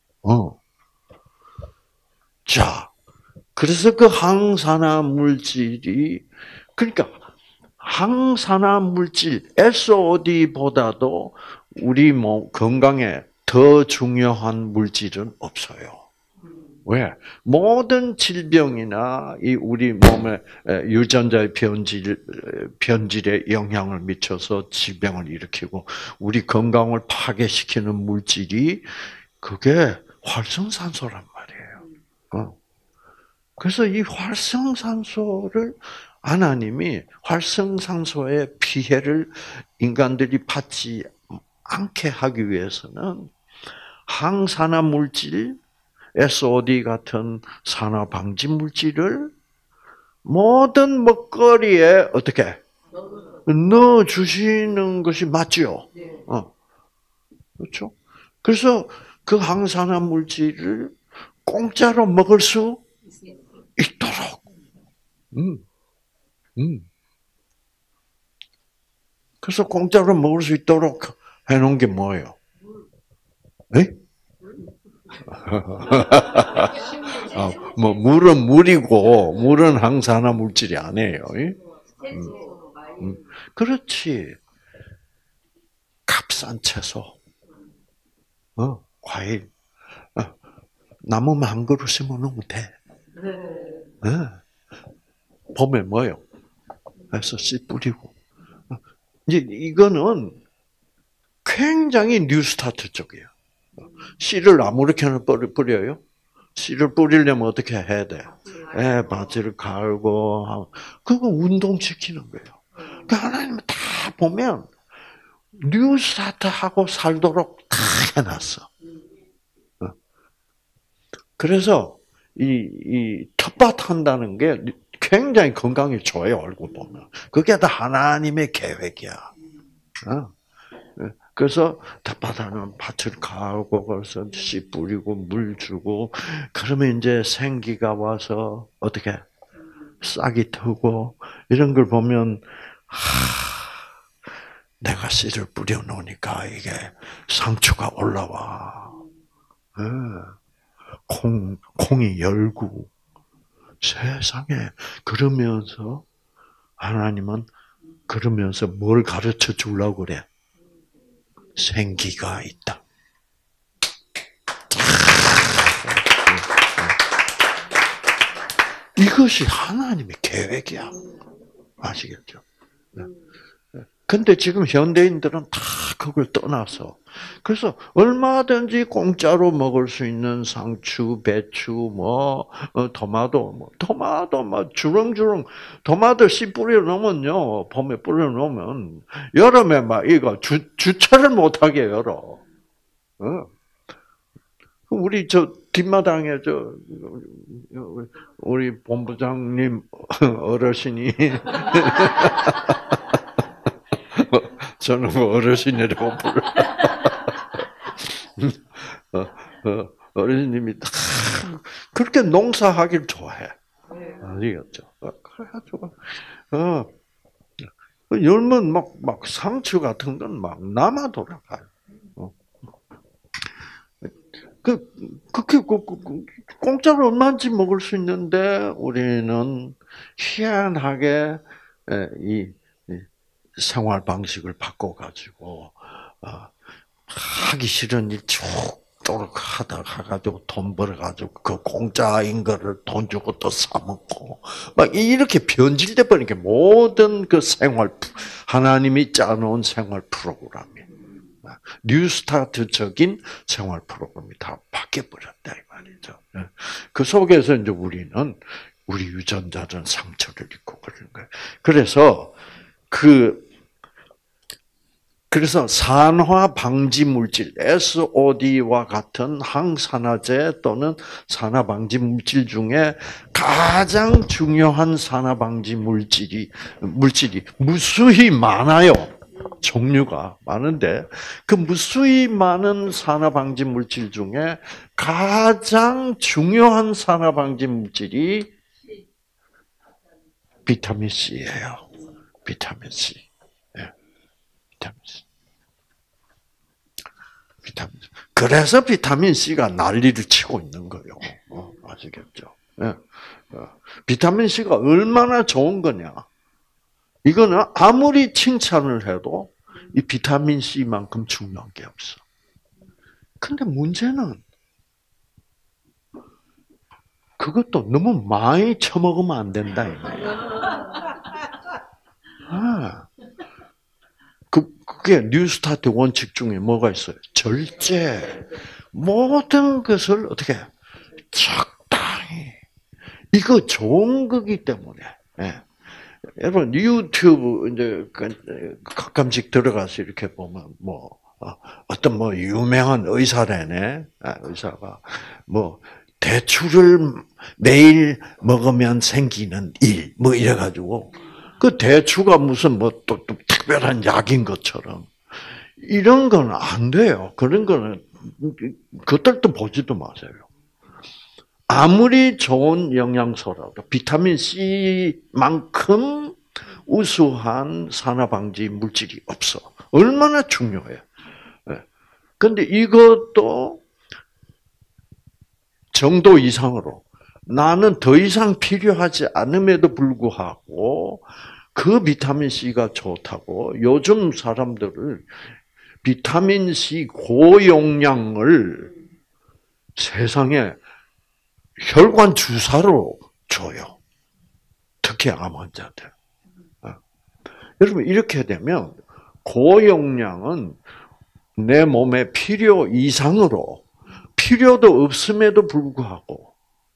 자, 그래서 그 항산화 물질이, 그러니까 항산화 물질, SOD보다도 우리 몸 건강에 더 중요한 물질은 없어요. 왜? 모든 질병이나 이 우리 몸의 유전자의 변질에 영향을 미쳐서 질병을 일으키고 우리 건강을 파괴시키는 물질이 그게 활성산소란 말이에요. 그래서 이 활성산소를 하나님이 활성산소의 피해를 인간들이 받지 않게 하기 위해서는 항산화 물질, SOD 같은 산화 방지 물질을 모든 먹거리에 어떻게 넣어 주시는 것이 맞죠? 그렇죠? 그래서 그 항산화 물질을 공짜로 먹을 수 있도록. 그래서 공짜로 먹을 수 있도록 해놓은 게 뭐예요? 네? 뭐 물은 물이고 물은 항산화 물질이 아니에요. 그렇지. 값싼 채소, 과일, 나무만 한 그루 심어놓으면 돼. 봄에 뭐요? 해서 씨 뿌리고. 이제 이거는 굉장히 뉴스타트 쪽이에요. 씨를 아무렇게나 뿌려요? 씨를 뿌리려면 어떻게 해야 돼? 바지를 갈고, 그거 운동시키는 거예요. 그러니까 하나님은 다 보면 뉴스타트하고 살도록 다 해놨어. 그래서 이 텃밭 한다는 게 굉장히 건강에 좋아요, 알고 보면. 그게 다 하나님의 계획이야. 그래서 텃밭하면 밭을 가고 벌써 씨 뿌리고 물 주고 그러면 이제 생기가 와서 어떻게 싹이 트고 이런 걸 보면 내가 씨를 뿌려 놓으니까 이게 상추가 올라와. 콩이 열고 세상에 그러면서 하나님은 그러면서 뭘 가르쳐 주려고 그래? 생기가 있다. 이것이 하나님의 계획이야. 아시겠죠? 근데 지금 현대인들은 다 그걸 떠나서 그래서 얼마든지 공짜로 먹을 수 있는 상추, 배추, 토마토 막 주렁주렁 토마토 씨 뿌려 놓으면요, 봄에 뿌려 놓으면 여름에 막 이거 주차를 못하게 열어. 우리 저 뒷마당에 우리 본부장님 어르신이 저는 어르신이라고 불러. 어르신님이 그렇게 농사하기를 좋아해. 아시겠죠? 그래가지고 열면 막 상추 같은 건 막 남아 돌아가요. 그렇게 공짜로 얼마든지 먹을 수 있는데 우리는 희한하게 이 생활 방식을 바꿔가지고 하기 싫은 일 죽도록 하다가 가지고 돈 벌어가지고 그 공짜인 거를 돈 주고 또 사 먹고 막 이렇게 변질돼 버린 게 모든 그 하나님이 짜놓은 생활 프로그램이 뉴스타트적인 생활 프로그램이 다 바뀌어 버렸다 이 말이죠. 그 속에서 이제 우리는 우리 유전자는 상처를 입고 그러는 거예요. 그래서 산화 방지 물질 SOD와 같은 항산화제 또는 산화 방지 물질 중에 가장 중요한 산화 방지 물질이 무수히 많아요. 종류가 많은데 그 무수히 많은 산화 방지 물질 중에 가장 중요한 산화 방지 물질이 비타민 C예요. 비타민 C. 비타민 C. 그래서 비타민 C가 난리를 치고 있는 거예요. 아시겠죠? 비타민 C가 얼마나 좋은 거냐? 이거는 아무리 칭찬을 해도 이 비타민 C만큼 중요한 게 없어. 근데 문제는 그것도 너무 많이 처먹으면 안 된다. 그게 뉴스타트 원칙 중에 뭐가 있어요? 절제. 모든 것을 어떻게 적당히. 이거 좋은 거기 때문에. 여러분 유튜브 이제 가끔씩 들어가서 이렇게 보면 어떤 유명한 의사라네. 의사가 대추를 매일 먹으면 생기는 일, 뭐 이래가지고, 그 대추가 무슨 뭐 또 특별한 약인 것처럼. 이런 건 안 돼요. 그런 거는, 그것들도 보지도 마세요. 아무리 좋은 영양소라도 비타민 C만큼 우수한 산화방지 물질이 없어. 얼마나 중요해. 근데 이것도 정도 이상으로 나는 더 이상 필요하지 않음에도 불구하고 그 비타민 C가 좋다고 요즘 사람들을 비타민 C 고용량을 세상에 혈관 주사로 줘요. 특히 암 환자들. 여러분 이렇게 되면 고용량은 내 몸에 필요 이상으로 필요도 없음에도 불구하고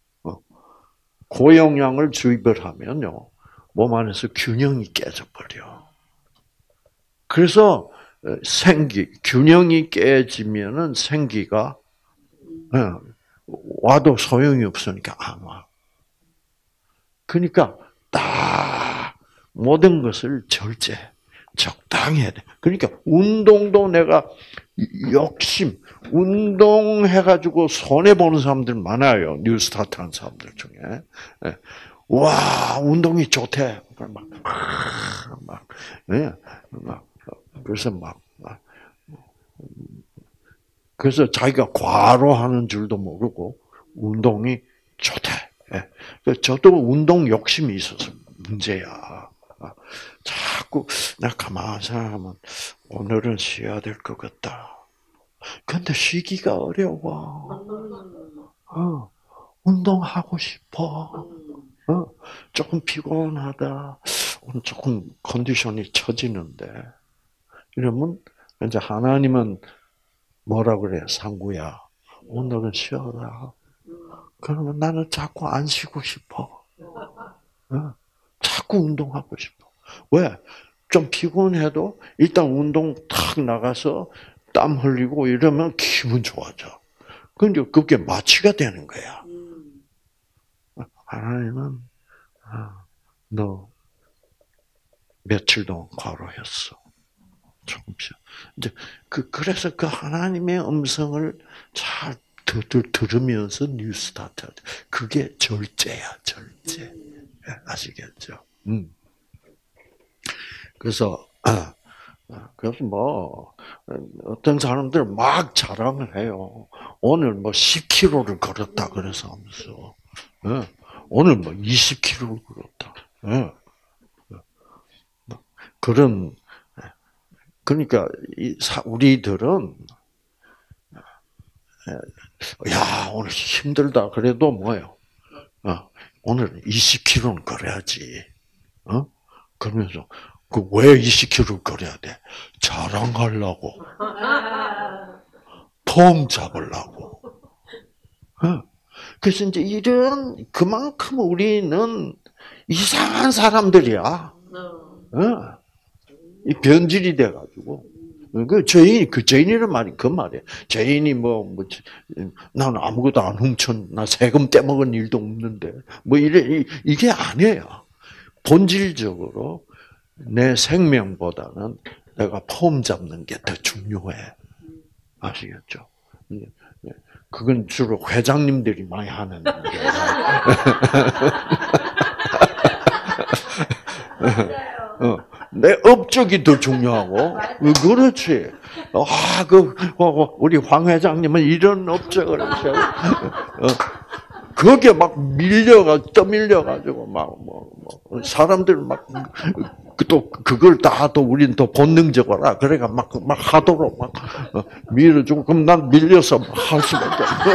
고용량을 주입을 하면요 몸 안에서 균형이 깨져버려. 그래서 균형이 깨지면은 생기가 와도 소용이 없으니까 안 와. 그러니까 딱 모든 것을 적당히 해야 돼. 그러니까 운동도 내가 운동해가지고 손해보는 사람들 많아요. 뉴스타트 한 사람들 중에. 와, 운동이 좋대. 그래서 자기가 과로하는 줄도 모르고 운동이 좋대. 저도 운동 욕심이 있어서 문제야. 자꾸 내가 가만히 생각하면 오늘은 쉬어야 될 것 같다. 근데 쉬기가 어려워. 운동하고 싶어. 조금 피곤하다. 오늘 조금 컨디션이 처지는데. 이러면 이제 하나님은 뭐라 그래? 상구야. 오늘은 쉬어라. 그러면 나는 자꾸 안 쉬고 싶어. 자꾸 운동하고 싶어. 왜? 좀 피곤해도 일단 운동 탁 나가서 땀 흘리고 이러면 기분 좋아져. 근데 그게 마취가 되는 거야. 하나님은 너 며칠 동안 과로했어. 조금씩. 이제 그래서 그 하나님의 음성을 잘 들으면서 뉴스타트. 그게 절제야, 절제. 아시겠죠? 그래서 뭐 어떤 사람들 막 자랑을 해요. 오늘 뭐 10km를 걸었다 그래서 하면서 오늘 뭐 20km를 걸었다. 그러니까 우리들은 야 오늘 힘들다 그래도 뭐예요? 오늘 20km는 걸어야지. 그러면서 왜 20km를 걸어야 돼? 자랑하려고. 폼 잡으려고. 그래서 이제 그만큼 우리는 이상한 사람들이야. 이 변질이 돼가지고. 죄인이란 말이 그 말이에요. 죄인이 나는 아무것도 안 나 세금 떼먹은 일도 없는데, 이게 아니에요. 본질적으로 내 생명보다는 내가 폼 잡는 게 더 중요해. 아시겠죠? 그건 주로 회장님들이 많이 하는 일이에요. 내 업적이 더 중요하고, 그렇지. 우리 황 회장님은 이런 업적을 하셔. 거기에 막 떠밀려가지고, 사람들 또 그걸 또 우리는 또 본능적으로, 그래가 막 하도록 밀어주고, 그럼 난 밀려서 할 수밖에 없어.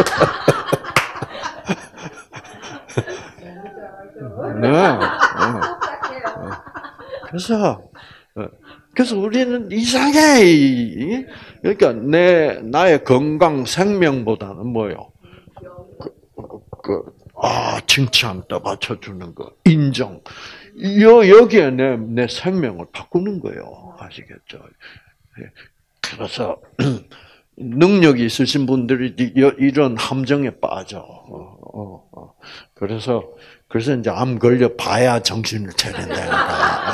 네. 그래서 우리는 이상해. 그러니까 나의 건강 생명보다는 뭐요? 칭찬 떠받쳐주는 거, 인정. 여기에 내 생명을 바꾸는 거예요. 아시겠죠? 그래서 능력이 있으신 분들이 이런 함정에 빠져. 그래서 이제 암 걸려 봐야 정신을 차린다니까.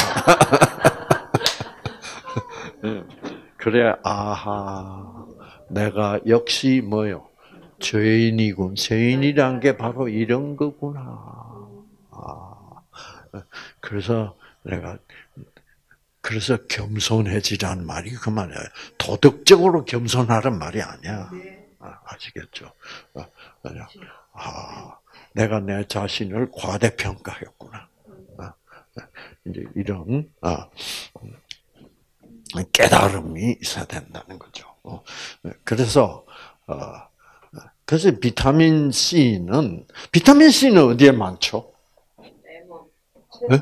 그래, 아하, 내가 역시 뭐요? 죄인이군. 죄인이란 게 바로 이런 거구나. 그래서 그래서 겸손해지라는 말이 그 말이에요. 도덕적으로 겸손하란 말이 아니야. 아시겠죠? 내가 내 자신을 과대평가했구나. 이제 이런 깨달음이 있어야 된다는 거죠. 그래서 비타민 C는 어디에 많죠? 네?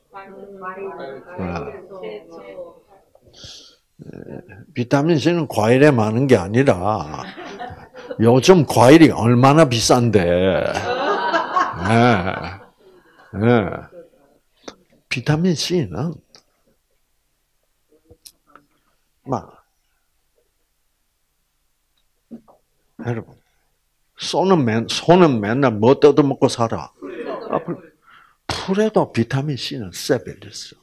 비타민 C는 과일에 많은 게 아니라 요즘 과일이 얼마나 비싼데. 네. 비타민 C는 여러분 소는 맨날 뭐 뜯어먹고 살아. 풀에도 비타민 C는 쎄벨 있어.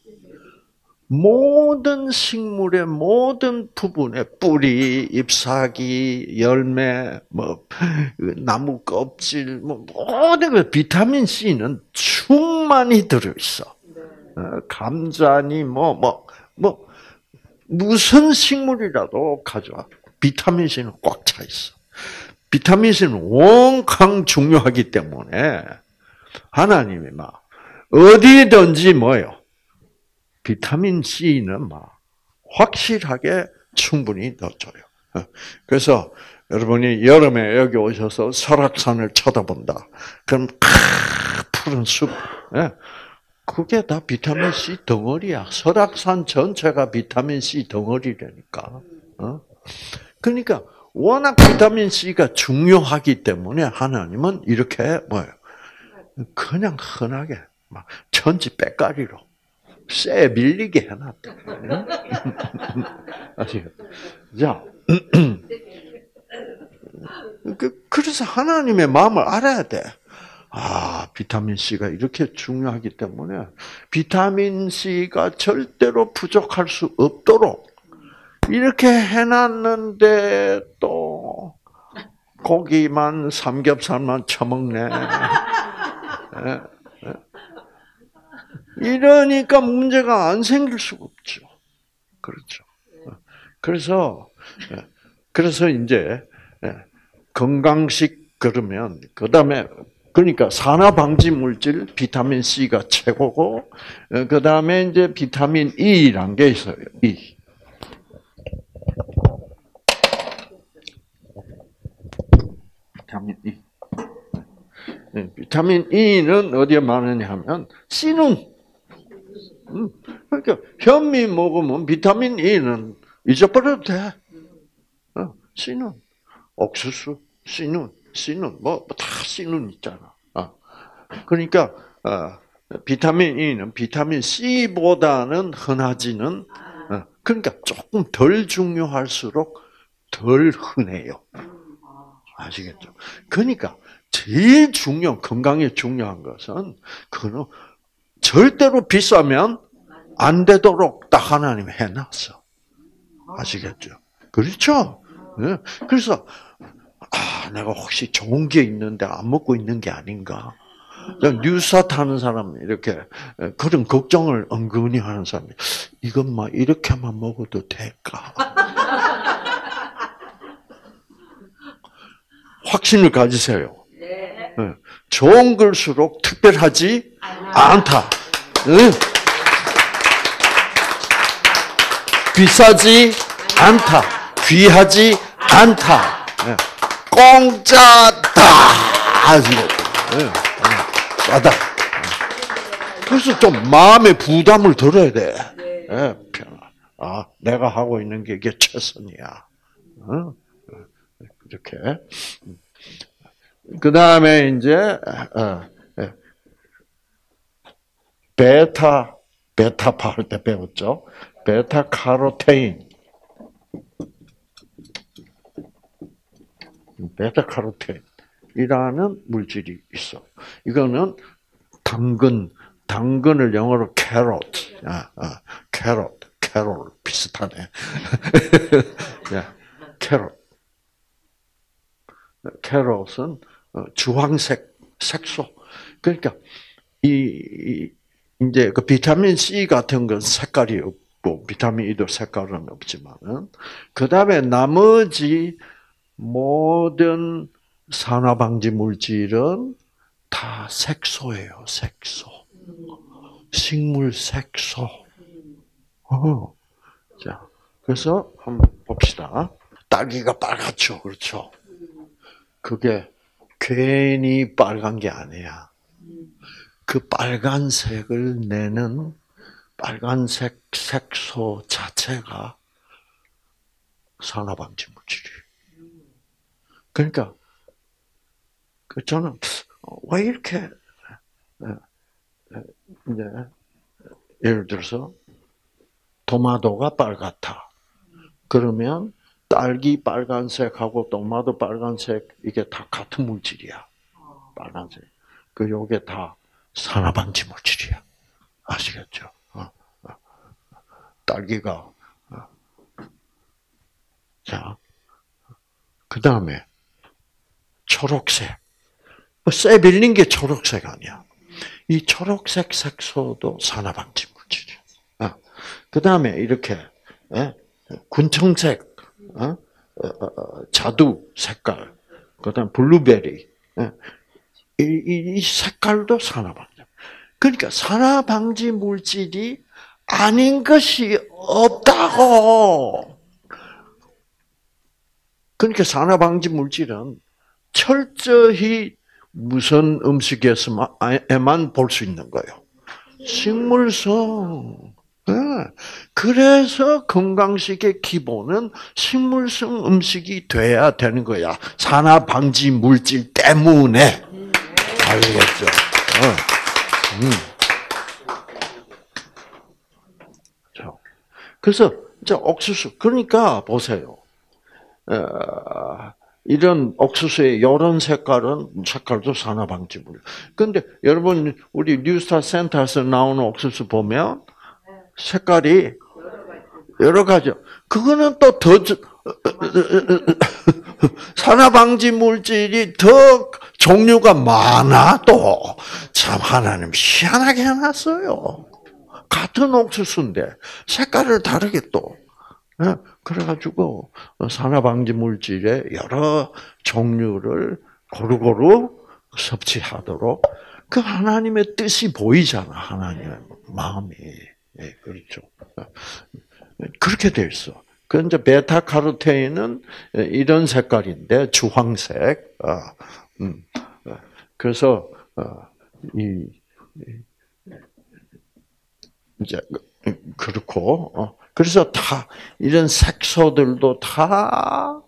모든 식물의 모든 부분에 뿌리, 잎사귀, 열매, 나무 껍질, 모든 거 비타민 C는 충만히 들어 있어. 감자니 무슨 식물이라도 가져와. 비타민 C는 꽉 차 있어. 비타민 C는 원강 중요하기 때문에 하나님이 어디든지 비타민 C는 확실하게 충분히 넣어줘요. 그래서 여러분이 여름에 여기 오셔서 설악산을 쳐다본다. 그럼 푸른 숲, 그게 다 비타민 C 덩어리야. 설악산 전체가 비타민 C 덩어리라니까. 그러니까 워낙 비타민 C가 중요하기 때문에 하나님은 이렇게 그냥 흔하게 천지 빼가리로 쎄 밀리게 해놨다. 아시겠죠? 자, 그래서 하나님의 마음을 알아야 돼. 비타민 C가 이렇게 중요하기 때문에 비타민 C가 절대로 부족할 수 없도록 이렇게 해놨는데 또 고기만 삼겹살만 처먹네. 이러니까 문제가 안 생길 수가 없죠. 그렇죠. 그래서 이제 건강식 그러면 그다음에 그러니까 산화 방지 물질 비타민 C가 최고고 그다음에 이제 비타민 E란 게 있어요. E. 비타민 E. 비타민 E는 어디에 많으냐 하면 C는 그러니까 현미 먹으면 비타민 E는 잊어버려도 돼. C는 옥수수, C는 다 C는 있잖아. 그러니까 비타민 E는 비타민 C보다는 흔하지는 그러니까 조금 덜 중요할수록 덜 흔해요. 아시겠죠? 그러니까 제일 건강에 중요한 것은 그는 절대로 비싸면 안 되도록 딱 하나님 해놨어. 아시겠죠? 그렇죠? 그래서 내가 혹시 좋은 게 있는데 안 먹고 있는 게 아닌가? 뉴스타 타는 사람 이렇게 그런 걱정을 은근히 하는 사람이 이것만 이렇게만 먹어도 될까? 확신을 가지세요. 좋은 걸수록 특별하지 않다. 비싸지 않다. 귀하지 않다. 공짜다. 싸다. 그래서 좀 마음의 부담을 덜어야 돼. 내가 하고 있는 게 이게 최선이야. 이렇게. 그 다음에 이제 베타파 할 때 배웠죠. 베타카로테인. 베타카로틴이라는 물질이 있어. 이거는 당근을 영어로 캐롯 비슷하네. 캐롯은 주황색 색소. 그러니까 이제 그 비타민 C 같은 건 색깔이 없고 비타민 E도 색깔은 없지만은 그 다음에 나머지 모든 산화방지 물질은 다 색소예요. 색소. 식물 색소. 자, 그래서 한번 봅시다. 딸기가 빨갛죠, 그렇죠? 그게 괜히 빨간 게 아니야. 그 빨간색을 내는 빨간색 색소 자체가 산화방지 물질이에요. 그러니까 저는 왜 이렇게 이제 예를 들어서 토마토가 빨갛다. 그러면 딸기 빨간색하고 토마토 빨간색 이게 다 같은 물질이야. 빨간색. 요게 다 산화방지 물질이야. 아시겠죠? 딸기가 자, 그 다음에 초록색. 쇠 빌린 게 초록색 아니야. 이 초록색 색소도 산화방지 물질이야. 그 다음에 이렇게 군청색, 자두 색깔, 그 다음 블루베리, 이 색깔도 산화방지. 그러니까 산화방지 물질이 아닌 것이 없다고. 그러니까 산화방지 물질은 철저히 무슨 음식에서만 볼 수 있는 거예요. 식물성. 그래서 건강식의 기본은 식물성 음식이 돼야 되는 거야. 산화방지 물질 때문에. 알겠죠? 그래서 이제 옥수수. 그러니까 보세요. 이런 옥수수의 이런 색깔도 산화방지물. 그런데 여러분 우리 뉴스타 센터에서 나오는 옥수수 보면 색깔이 여러 가지요. 그거는 또 더 산화방지 물질이 더 종류가 많아 또. 참 하나님 희한하게 해놨어요. 같은 옥수수인데 색깔을 다르게 또. 그래가지고 산화방지 물질의 여러 종류를 고루고루 섭취하도록 그 하나님의 뜻이 보이잖아. 하나님의 마음이. 그렇죠. 그렇게 돼 있어. 그 이제 베타카로틴은 이런 색깔인데 주황색. 그래서 이제 그렇고. 그래서 다 이런 색소들도 다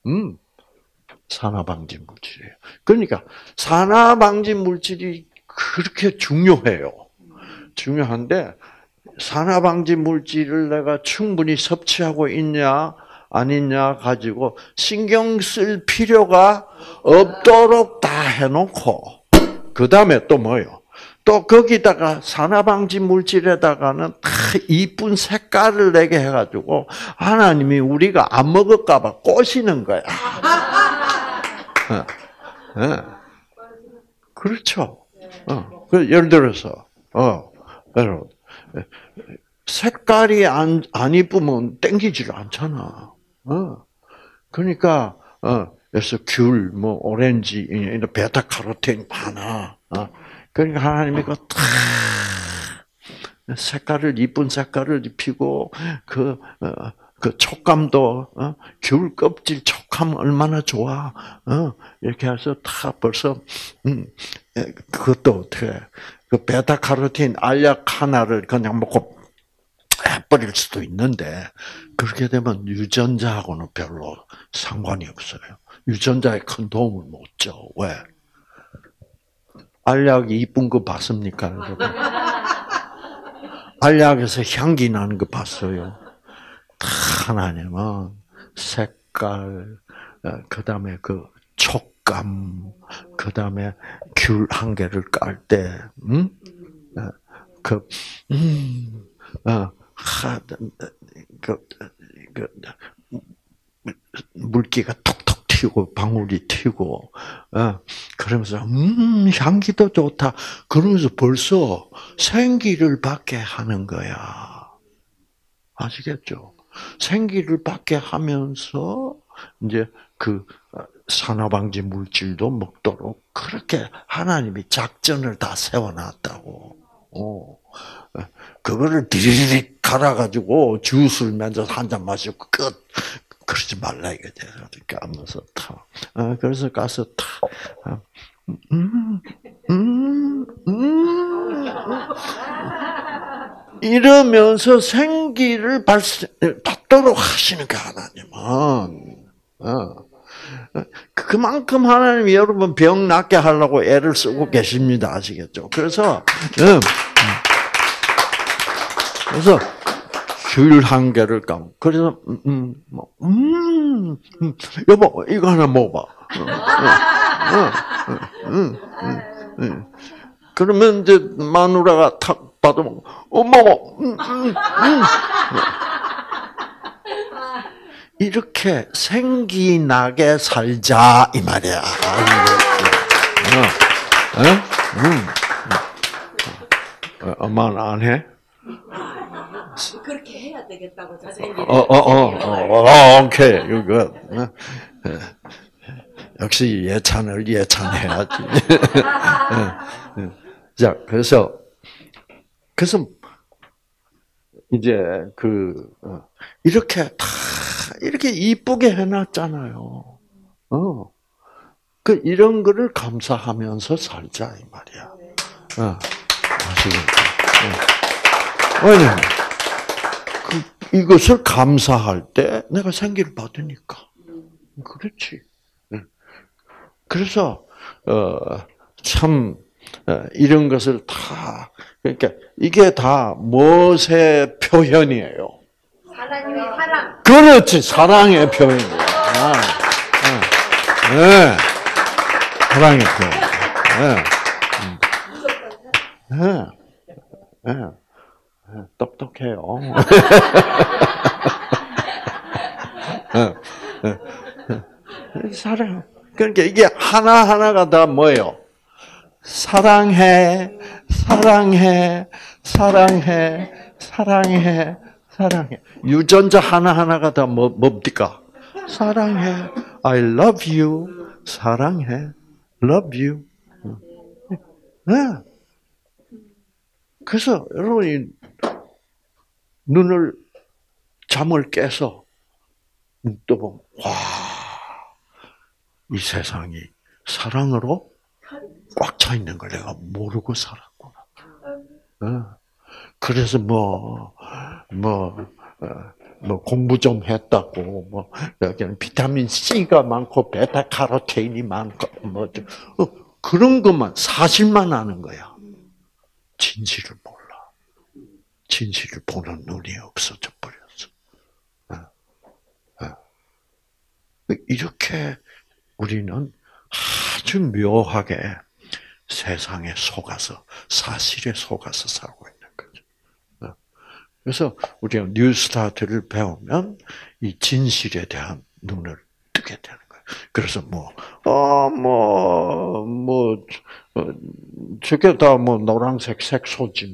산화방지 물질이에요. 그러니까 산화방지 물질이 그렇게 중요해요. 중요한데 산화방지 물질을 내가 충분히 섭취하고 있냐 아니냐 가지고 신경 쓸 필요가 없도록 다 해놓고 그 다음에 또 뭐요? 또 거기다가 산화방지 물질에다가는 다 이쁜 색깔을 내게 해가지고 하나님이 우리가 안 먹을까봐 꼬시는 거야. 그렇죠. 예를 들어서 여러분 색깔이 안 이쁘면 땡기지가 않잖아. 그러니까 그래서 귤, 뭐 오렌지, 이런 베타카로틴 많아. 그러니까 하나님이 그 색깔을 이쁜 색깔을 입히고 그 촉감도 귤 껍질 촉감 얼마나 좋아. 이렇게 해서 다 벌써 그것도 어떻게 그 베타카로틴 알약 하나를 그냥 먹고 버릴 수도 있는데 그렇게 되면 유전자하고는 별로 상관이 없어요. 유전자에 큰 도움을 못 줘. 왜? 알약이 이쁜 거 봤습니까, 여러분? 알약에서 향기 나는 거 봤어요. 다 하나님은 색깔, 그 다음에 그 촉감, 그 다음에 귤 한 개를 깔 때, 그, 그, 그, 물기가 톡톡 튀고, 방울이 튀고, 그러면서, 향기도 좋다. 그러면서 벌써 생기를 받게 하는 거야. 아시겠죠? 생기를 받게 하면서, 이제 그 산화방지 물질도 먹도록 그렇게 하나님이 작전을 다 세워놨다고. 그거를 디리릭 갈아가지고 주스를 만들어서 한 잔 마시고 끝. 그러지 말라 이거지. 까면서 타. 그래서 가서 타. 이러면서 생기를 받도록 하시는 게 하나님은. 그만큼 하나님이 여러분 병 낫게 하려고 애를 쓰고 계십니다. 아시겠죠? 그래서 귤 한 개를 감. 그래서 여보 이거 하나 먹어봐. 그러면 이제 마누라가 탁 받으면 먹어. 이렇게 생기 나게 살자 이 말이야. 엄마는 안 해? 그렇게 해야 되겠다고 자생이. 오케이. 이거 역시 예찬을 예찬해야지. 자, 그래서 이제 이렇게 다 이렇게 이쁘게 해놨잖아요. 이런 거를 감사하면서 살자 이 말이야. 아시겠죠? 왜냐면 이것을 감사할 때 내가 생기를 받으니까. 그렇지. 그래서 참 이런 것을 다 그러니까 이게 다 무엇의 표현이에요? 하나님의 사랑. 그렇지, 사랑의 표현이야. 네. 사랑의 표현. 네. 똑똑해요. 사랑. 그러니까 이게 하나하나가 다 뭐예요? 사랑해, 사랑해, 사랑해, 사랑해, 사랑해. 유전자 하나하나가 다 뭡니까? 사랑해, I love you, 사랑해, love you. 네. 그래서 여러분이 잠을 깨서 눈 떠보면 와, 이 세상이 사랑으로 꽉 차 있는 걸 내가 모르고 살았구나. 그래서 공부 좀 했다고 여기는 비타민 C가 많고 베타카로테인이 많고 그런 것만 사실만 아는 거야. 진실을 몰라. 진실을 보는 눈이 없어져 버렸어. 이렇게 우리는 아주 묘하게 세상에 속아서 사실에 속아서 살고 있는 거죠. 그래서 우리가 뉴스타트를 배우면 이 진실에 대한 눈을 뜨게 되는 거예요. 그래서 저게 다 노란색 색소지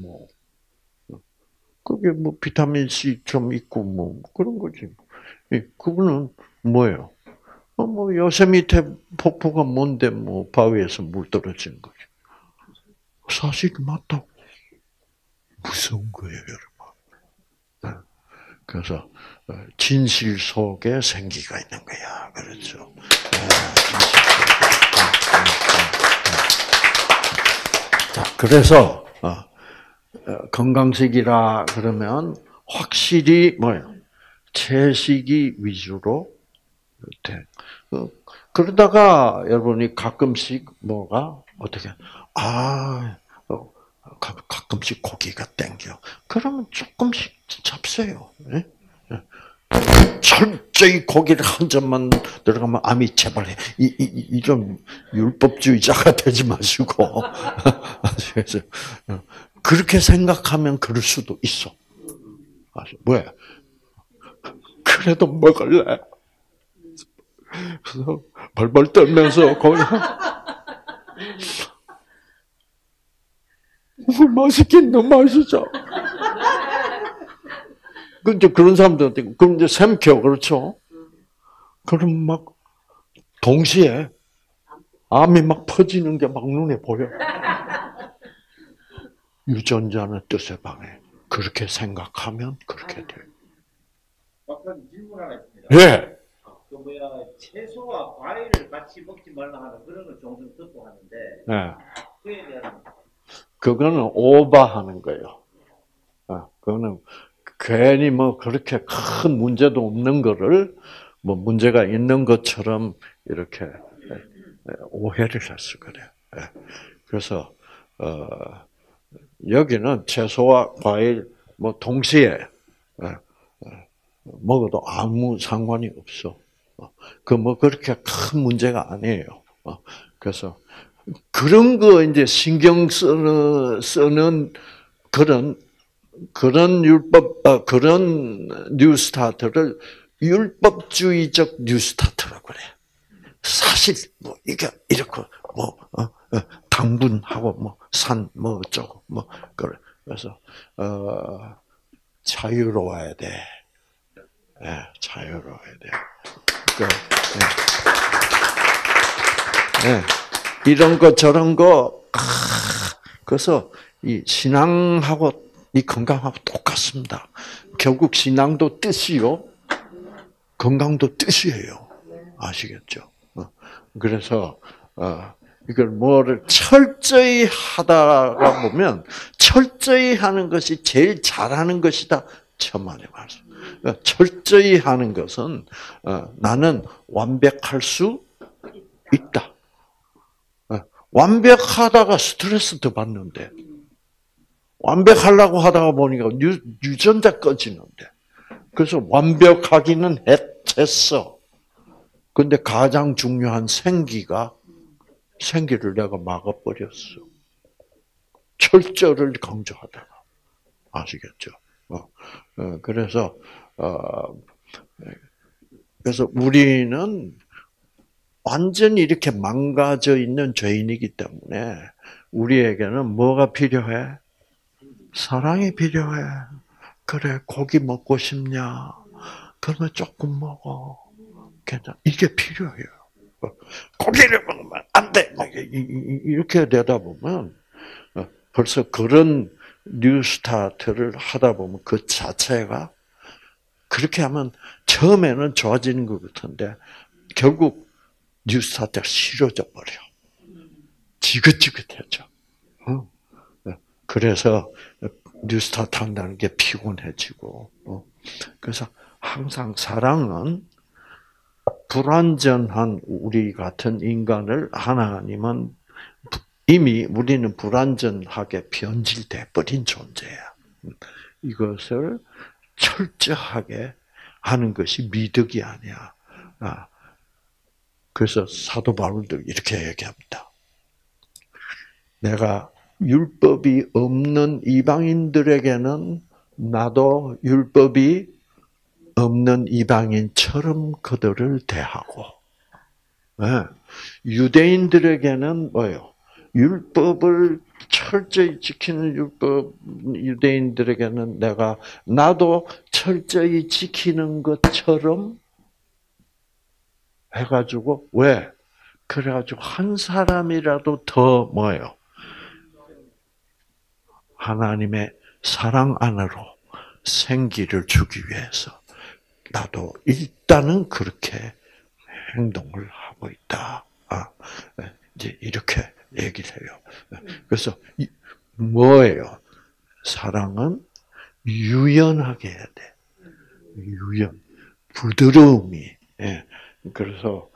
그게 비타민 C 좀 있고 그런 거지. 그거는 뭐예요? 요세미테 폭포가 뭔데 바위에서 물 떨어진 거지. 사실 맞다고. 무서운 거예요, 여러분. 그래서 진실 속에 생기가 있는 거야. 그렇죠. 자, 그래서 건강식이라 그러면 확실히 뭐예요? 채식이 위주로 돼. 그러다가 여러분이 가끔씩 어떻게 가끔씩 고기가 땡겨. 그러면 조금씩 잡세요. 철저히 고기를 한 점만 들어가면 아미 제발 이런 율법주의자가 되지 마시고 그래서 그렇게 생각하면 그럴 수도 있어. 왜? 그래도 먹을래. 그래서 벌벌 떨면서 거기 맛있긴 너무 맛있어. 근데 그런 사람들한테 그럼 이제 삼켜 그렇죠? 그럼 막 동시에 암이 막 퍼지는 게 막 눈에 보여. 유전자는 뜻에 반해. 그렇게 생각하면 그렇게 돼요. 박사님 질문 하나 있습니다. 예. 채소와 과일을 같이 먹지 말라 하는 그런 걸 종종 듣고 하는데 예. 그에 대한 그거는 오버하는 거예요. 그거는 괜히 뭐 그렇게 큰 문제도 없는 거를 뭐 문제가 있는 것처럼 이렇게 오해를 해서 그래요. 그래서 여기는 채소와 과일 뭐 동시에 먹어도 아무 상관이 없어. 그 뭐 그렇게 큰 문제가 아니에요. 그래서 그런 거 이제 신경 쓰는 그런 율법 그런 뉴스타트를 율법주의적 뉴스타트라고 그래. 사실 뭐 이게 이렇게 뭐 당분하고 뭐 산 뭐 어쩌고 뭐 그래. 그래서 자유로워야 돼. 자유로워야 돼. 이런 거 저런 거 그래서 이 신앙하고 이 건강하고 똑같습니다. 결국 신앙도 뜻이요, 건강도 뜻이에요. 아시겠죠? 그래서 이걸 뭐를 철저히 하다가 보면 철저히 하는 것이 제일 잘하는 것이다. 천만의 말씀. 철저히 하는 것은 나는 완벽할 수 있다. 완벽하다가 스트레스 더 받는데 완벽하려고 하다가 보니까 유전자 꺼지는데 그래서 완벽하기는 했어. 근데 가장 중요한 생기를 내가 막아버렸어. 철저를 강조하다가. 아시겠죠? 그래서 우리는 완전히 이렇게 망가져 있는 죄인이기 때문에 우리에게는 뭐가 필요해? 사랑이 필요해. 그래, 고기 먹고 싶냐? 그러면 조금 먹어. 괜찮아. 이게 필요해요. 고기를 먹으면 안 돼. 이렇게 되다 보면 벌써 그런 뉴스타트를 하다 보면 그 자체가 그렇게 하면 처음에는 좋아지는 것 같은데 결국 뉴스타트가 싫어져 버려. 지긋지긋해져. 그래서 뉴스타트 한다는 게 피곤해지고. 그래서 항상 사랑은 불완전한 우리 같은 인간을 하나님은 이미 우리는 불완전하게 변질돼 버린 존재야. 이것을 철저하게 하는 것이 미덕이 아니야. 그래서 사도 바울도 이렇게 얘기합니다. 내가 율법이 없는 이방인들에게는 나도 율법이 없는 이방인처럼 그들을 대하고, 유대인들에게는 뭐예요? 율법을 철저히 지키는 유대인들에게는 나도 철저히 지키는 것처럼 해가지고, 왜? 그래가지고 한 사람이라도 더 뭐예요? 하나님의 사랑 안으로 생기를 주기 위해서 나도 일단은 그렇게 행동을 하고 있다. 이제 이렇게 얘기를 해요. 그래서 뭐예요? 사랑은 유연하게 해야 돼. 유연, 부드러움이. 그래서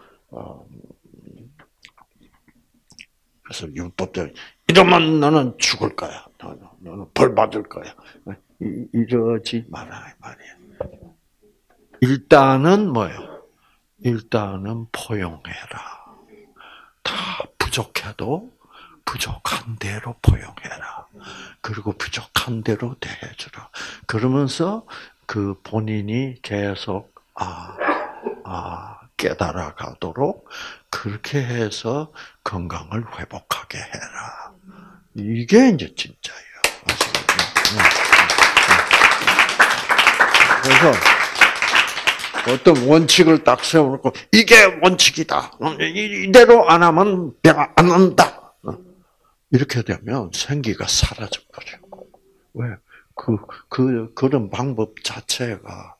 율법적 이러면 너는 죽을 거야. 너는 벌 받을 거야. 이러지 마라 말이야. 일단은 뭐예요? 일단은 포용해라. 다 부족해도 부족한 대로 포용해라. 그리고 부족한 대로 대해주라. 그러면서 그 본인이 계속 깨달아 가도록 그렇게 해서 건강을 회복하게 해라. 이게 이제 진짜예요. 그래서 어떤 원칙을 딱 세워놓고 이게 원칙이다. 이대로 안 하면 병 안 난다. 이렇게 되면 생기가 사라져 버려. 왜? 그런 방법 자체가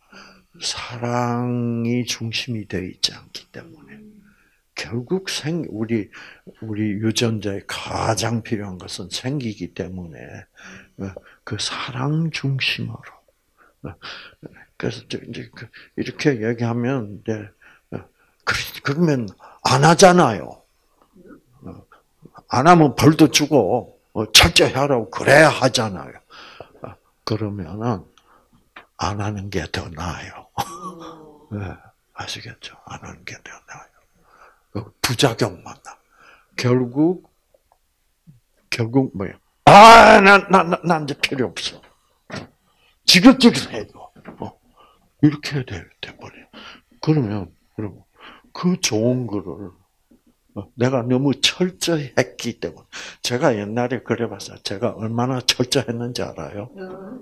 사랑이 중심이 되어 있지 않기 때문에 결국 우리 유전자에 가장 필요한 것은 생기기 때문에 그 사랑 중심으로. 그래서 이제 이렇게 얘기하면 그러면 안 하잖아요. 안 하면 벌도 주고 철저히 하라고 그래야 하잖아요. 그러면은 안 하는 게 더 나아요. 네, 아시겠죠? 안 하는 게 더 나아요. 부작용만 나. 결국 뭐예요? 난 이제 필요 없어. 지긋지긋해요. 이렇게 돼버려요. 그러면 그 좋은 거를 내가 너무 철저히 했기 때문에 제가 옛날에 그래봤어요. 제가 얼마나 철저했는지 알아요?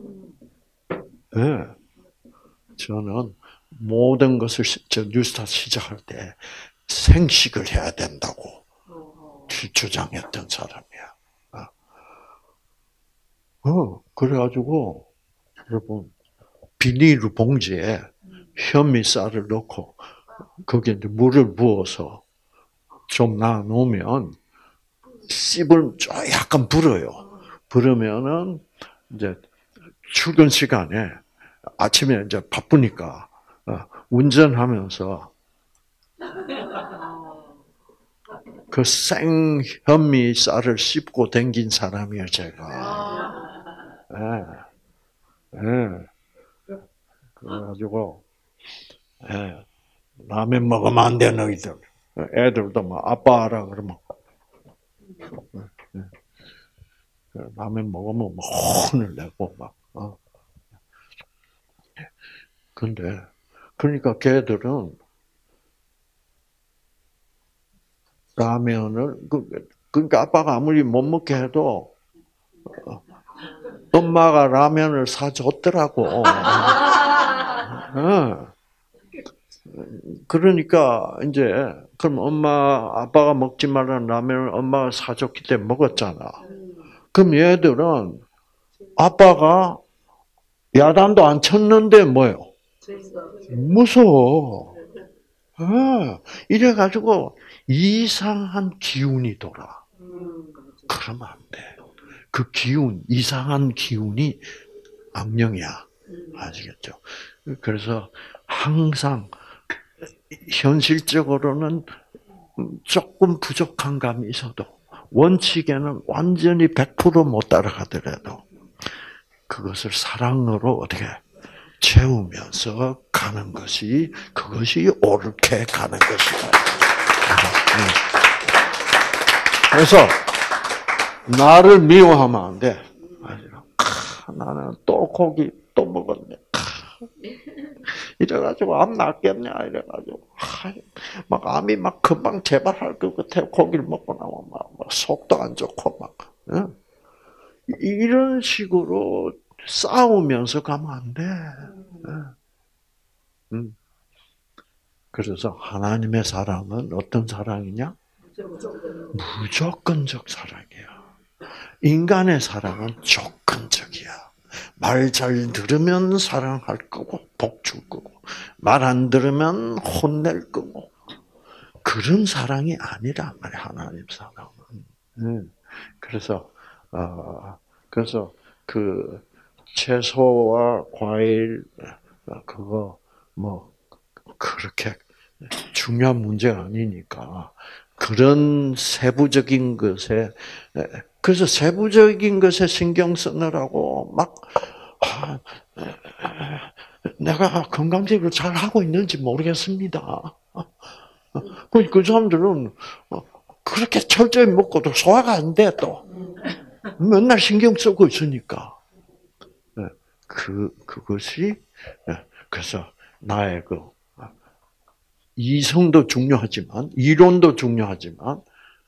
네. 저는 모든 것을 뉴스타 시작할 때 생식을 해야 된다고 주장했던 사람이야. 그래가지고 여러분 비닐 봉지에 현미쌀을 넣고 거기에 이제 물을 부어서 좀 놔놓으면 씹을 약간 불어요. 불으면은 이제 출근 시간에 아침에 이제 바쁘니까 운전하면서 그 생 현미 쌀을 씹고 댕긴 사람이에요, 제가. 그래가지고 라면 먹으면 안 돼, 너희들. 애들도 막 아빠라 그러면 라면 먹으면 막 혼을 내고 막. 근데 그러니까 걔들은 라면을 그러니까 아빠가 아무리 못 먹게 해도 엄마가 라면을 사줬더라고. 그러니까 이제 그럼 아빠가 먹지 말라는 라면을 엄마가 사줬기 때문에 먹었잖아. 그럼 얘들은 아빠가 야단도 안 쳤는데 뭐예요? 무서워. 이래가지고 이상한 기운이 돌아. 그러면 안 돼. 그 이상한 기운이 악령이야. 아시겠죠? 그래서 항상 현실적으로는 조금 부족한 감이 있어도 원칙에는 완전히 100%못 따라가더라도 그것을 사랑으로 어떻게 채우면서 가는 것이 그것이 옳게 가는 것이다. 그래서 나를 미워하면 안 돼. 나는 또 고기 또 먹었네. 이래가지고 암 낫겠냐 이래가지고 막 암이 막 금방 재발할 것 같아. 고기를 먹고 나면 막 속도 안 좋고 막 이런 식으로 싸우면서 가면 안 돼. 그래서 하나님의 사랑은 어떤 사랑이냐? 무조건적 사랑이야. 인간의 사랑은 조건적이야. 말 잘 들으면 사랑할 거고 복 줄 거고 말 안 들으면 혼낼 거고 그런 사랑이 아니란 말이야. 하나님 사랑은. 그래서 그 채소와 과일 그거 뭐 그렇게 중요한 문제가 아니니까 그런 세부적인 것에 그래서 세부적인 것에 신경 쓰느라고 막 내가 건강적으로 잘 하고 있는지 모르겠습니다. 그 사람들은 그렇게 철저히 먹고도 소화가 안 돼, 또. 맨날 신경 쓰고 있으니까. 그것이, 그래서 나의 이성도 중요하지만, 이론도 중요하지만,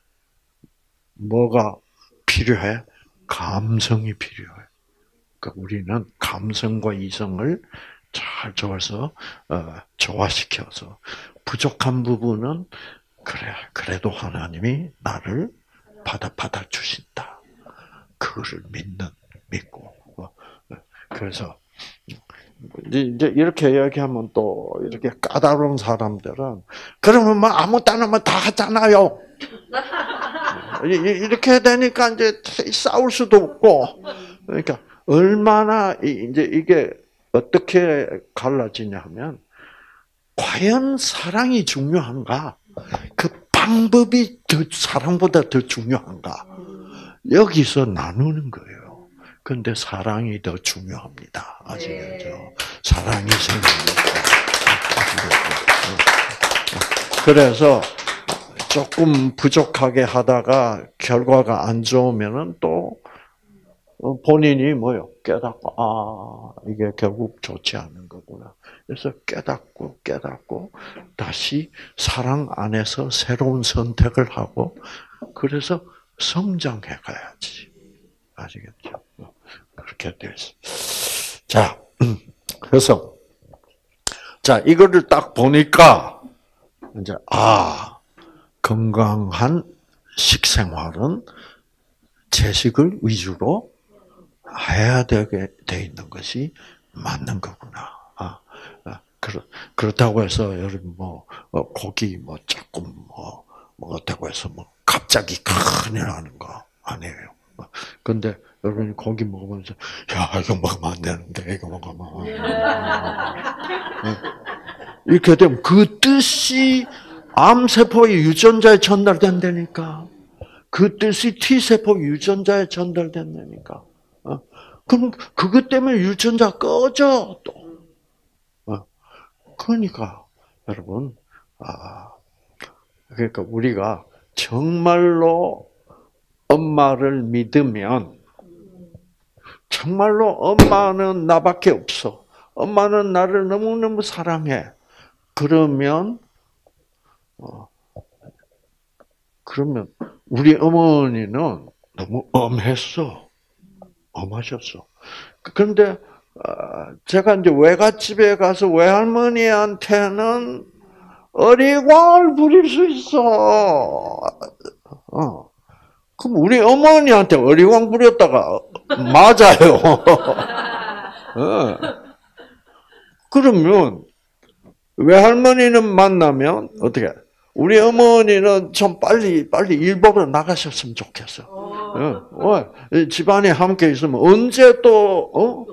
뭐가 필요해? 감성이 필요해. 그러니까 우리는 감성과 이성을 잘 좋아서, 조화시켜서, 부족한 부분은, 그래, 그래도 하나님이 나를 받아주신다. 그거를 믿고. 그래서, 이제 이렇게 이야기하면 또, 이렇게 까다로운 사람들은, 그러면 뭐 아무 딴 하면 다 하잖아요. 이렇게 되니까 이제 싸울 수도 없고, 그러니까 얼마나 이제 이게 어떻게 갈라지냐 하면, 과연 사랑이 중요한가? 그 방법이 사랑보다 더 중요한가? 여기서 나누는 거예요. 그런데 사랑이 더 중요합니다. 아시겠죠? 사랑이 생깁니다. 그래서 조금 부족하게 하다가 결과가 안 좋으면은 또 본인이 깨닫고, 이게 결국 좋지 않은 거구나. 그래서 깨닫고 다시 사랑 안에서 새로운 선택을 하고, 그래서 성장해 가야지. 아시겠죠? 그렇게 돼 있어. 자, 그래서, 이거를 딱 보니까, 이제, 건강한 식생활은 채식을 위주로 해야 되게 돼 있는 것이 맞는 거구나. 그렇다고 해서 여러분 고기 조금 어다고 해서 갑자기 큰일 나는 거 아니에요. 근데 여러분이 고기 먹으면서 야 이거 먹으면 안 되는데 이거 먹으면 이렇게 되면 그 뜻이 암세포의 유전자에 전달된다니까. 그 뜻이 T세포 유전자에 전달된다니까. 그럼 그것 때문에 유전자 꺼져 또. 그러니까 여러분, 그러니까 우리가 정말로 엄마를 믿으면 정말로 엄마는 나밖에 없어. 엄마는 나를 너무너무 사랑해. 그러면 우리 어머니는 너무 엄하셨어. 그런데 제가 이제 외갓집에 가서 외할머니한테는 어리광을 부릴 수 있어. 그럼 우리 어머니한테 어리광 부렸다가 맞아요. 그러면 외할머니는 만나면 어떻게? 우리 어머니는 좀 빨리 일 보러 나가셨으면 좋겠어. 집안에 함께 있으면 언제 또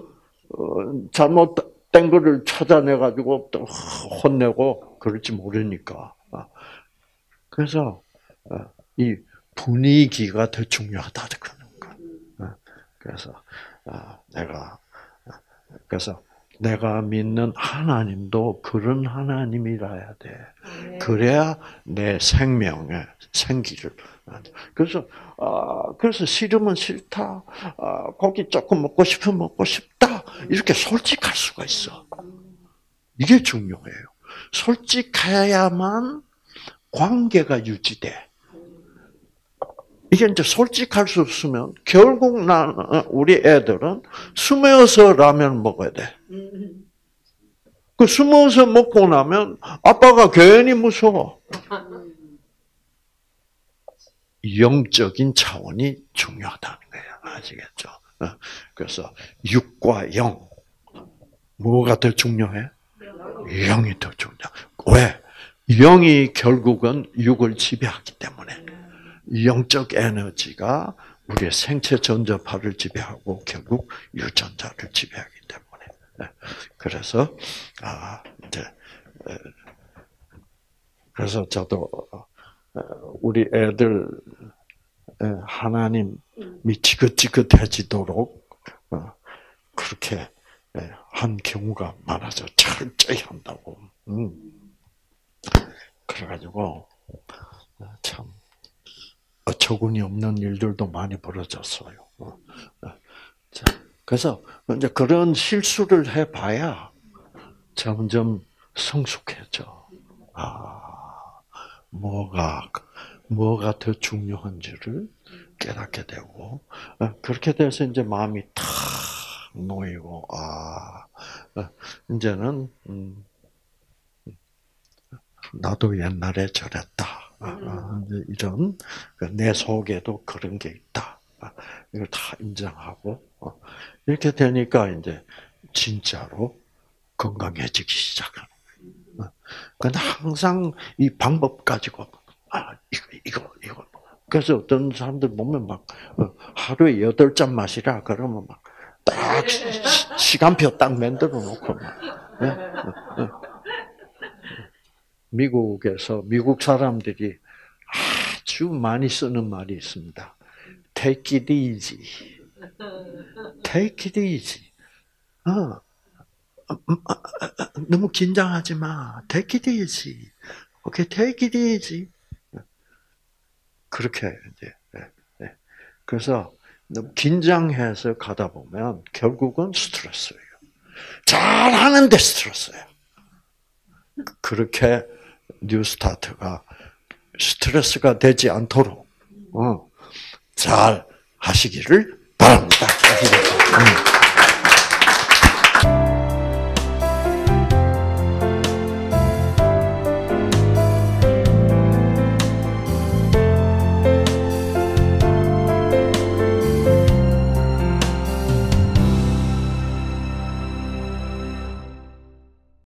잘못된 거를 찾아내가지고 또 혼내고 그럴지 모르니까. 그래서 이 분위기가 더 중요하다 그러는 거. 그래서 내가 믿는 하나님도 그런 하나님이라야 돼. 그래야 내 생기를. 그래서 싫으면 싫다. 고기 조금 먹고 싶으면 먹고 싶다. 이렇게 솔직할 수가 있어. 이게 중요해요. 솔직해야만 관계가 유지돼. 이게 이제 솔직할 수 없으면 결국 우리 애들은 숨어서 라면 먹어야 돼. 그 숨어서 먹고 나면 아빠가 괜히 무서워. 영적인 차원이 중요하다는 거예요. 아시겠죠? 그래서 육과 영 뭐가 더 중요해? 영이 더 중요해. 왜? 영이 결국은 육을 지배하기 때문에. 영적 에너지가 우리의 생체 전자파를 지배하고 결국 유전자를 지배하기 때문에. 그래서 그래서 저도 우리 애들 하나님이 지긋지긋해지도록 그렇게 한 경우가 많아서 철저히 한다고. 그래가지고 참 어처구니 없는 일들도 많이 벌어졌어요. 자, 그래서 이제 그런 실수를 해봐야 점점 성숙해져. 뭐가 더 중요한지를 깨닫게 되고, 그렇게 돼서 이제 마음이 탁 놓이고, 이제는, 나도 옛날에 저랬다. 이런, 내 속에도 그런 게 있다. 이걸 다 인정하고, 이렇게 되니까 이제 진짜로 건강해지기 시작하는 거예요. 근데 항상 이 방법 가지고, 이거. 그래서 어떤 사람들 보면 막, 하루에 8잔 마시라, 그러면 막, 딱, 시간표 딱 만들어 놓고, 막. 미국에서, 미국 사람들이 아주 많이 쓰는 말이 있습니다. Take it easy. Take it easy. 너무 긴장하지 마. Take it easy. 오케이, take it easy. 그렇게 이제. 그래서 너무 긴장해서 가다 보면 결국은 스트레스예요. 잘하는데 스트레스예요. 그렇게 뉴스타트가 스트레스가 되지 않도록 잘 하시기를 바랍니다.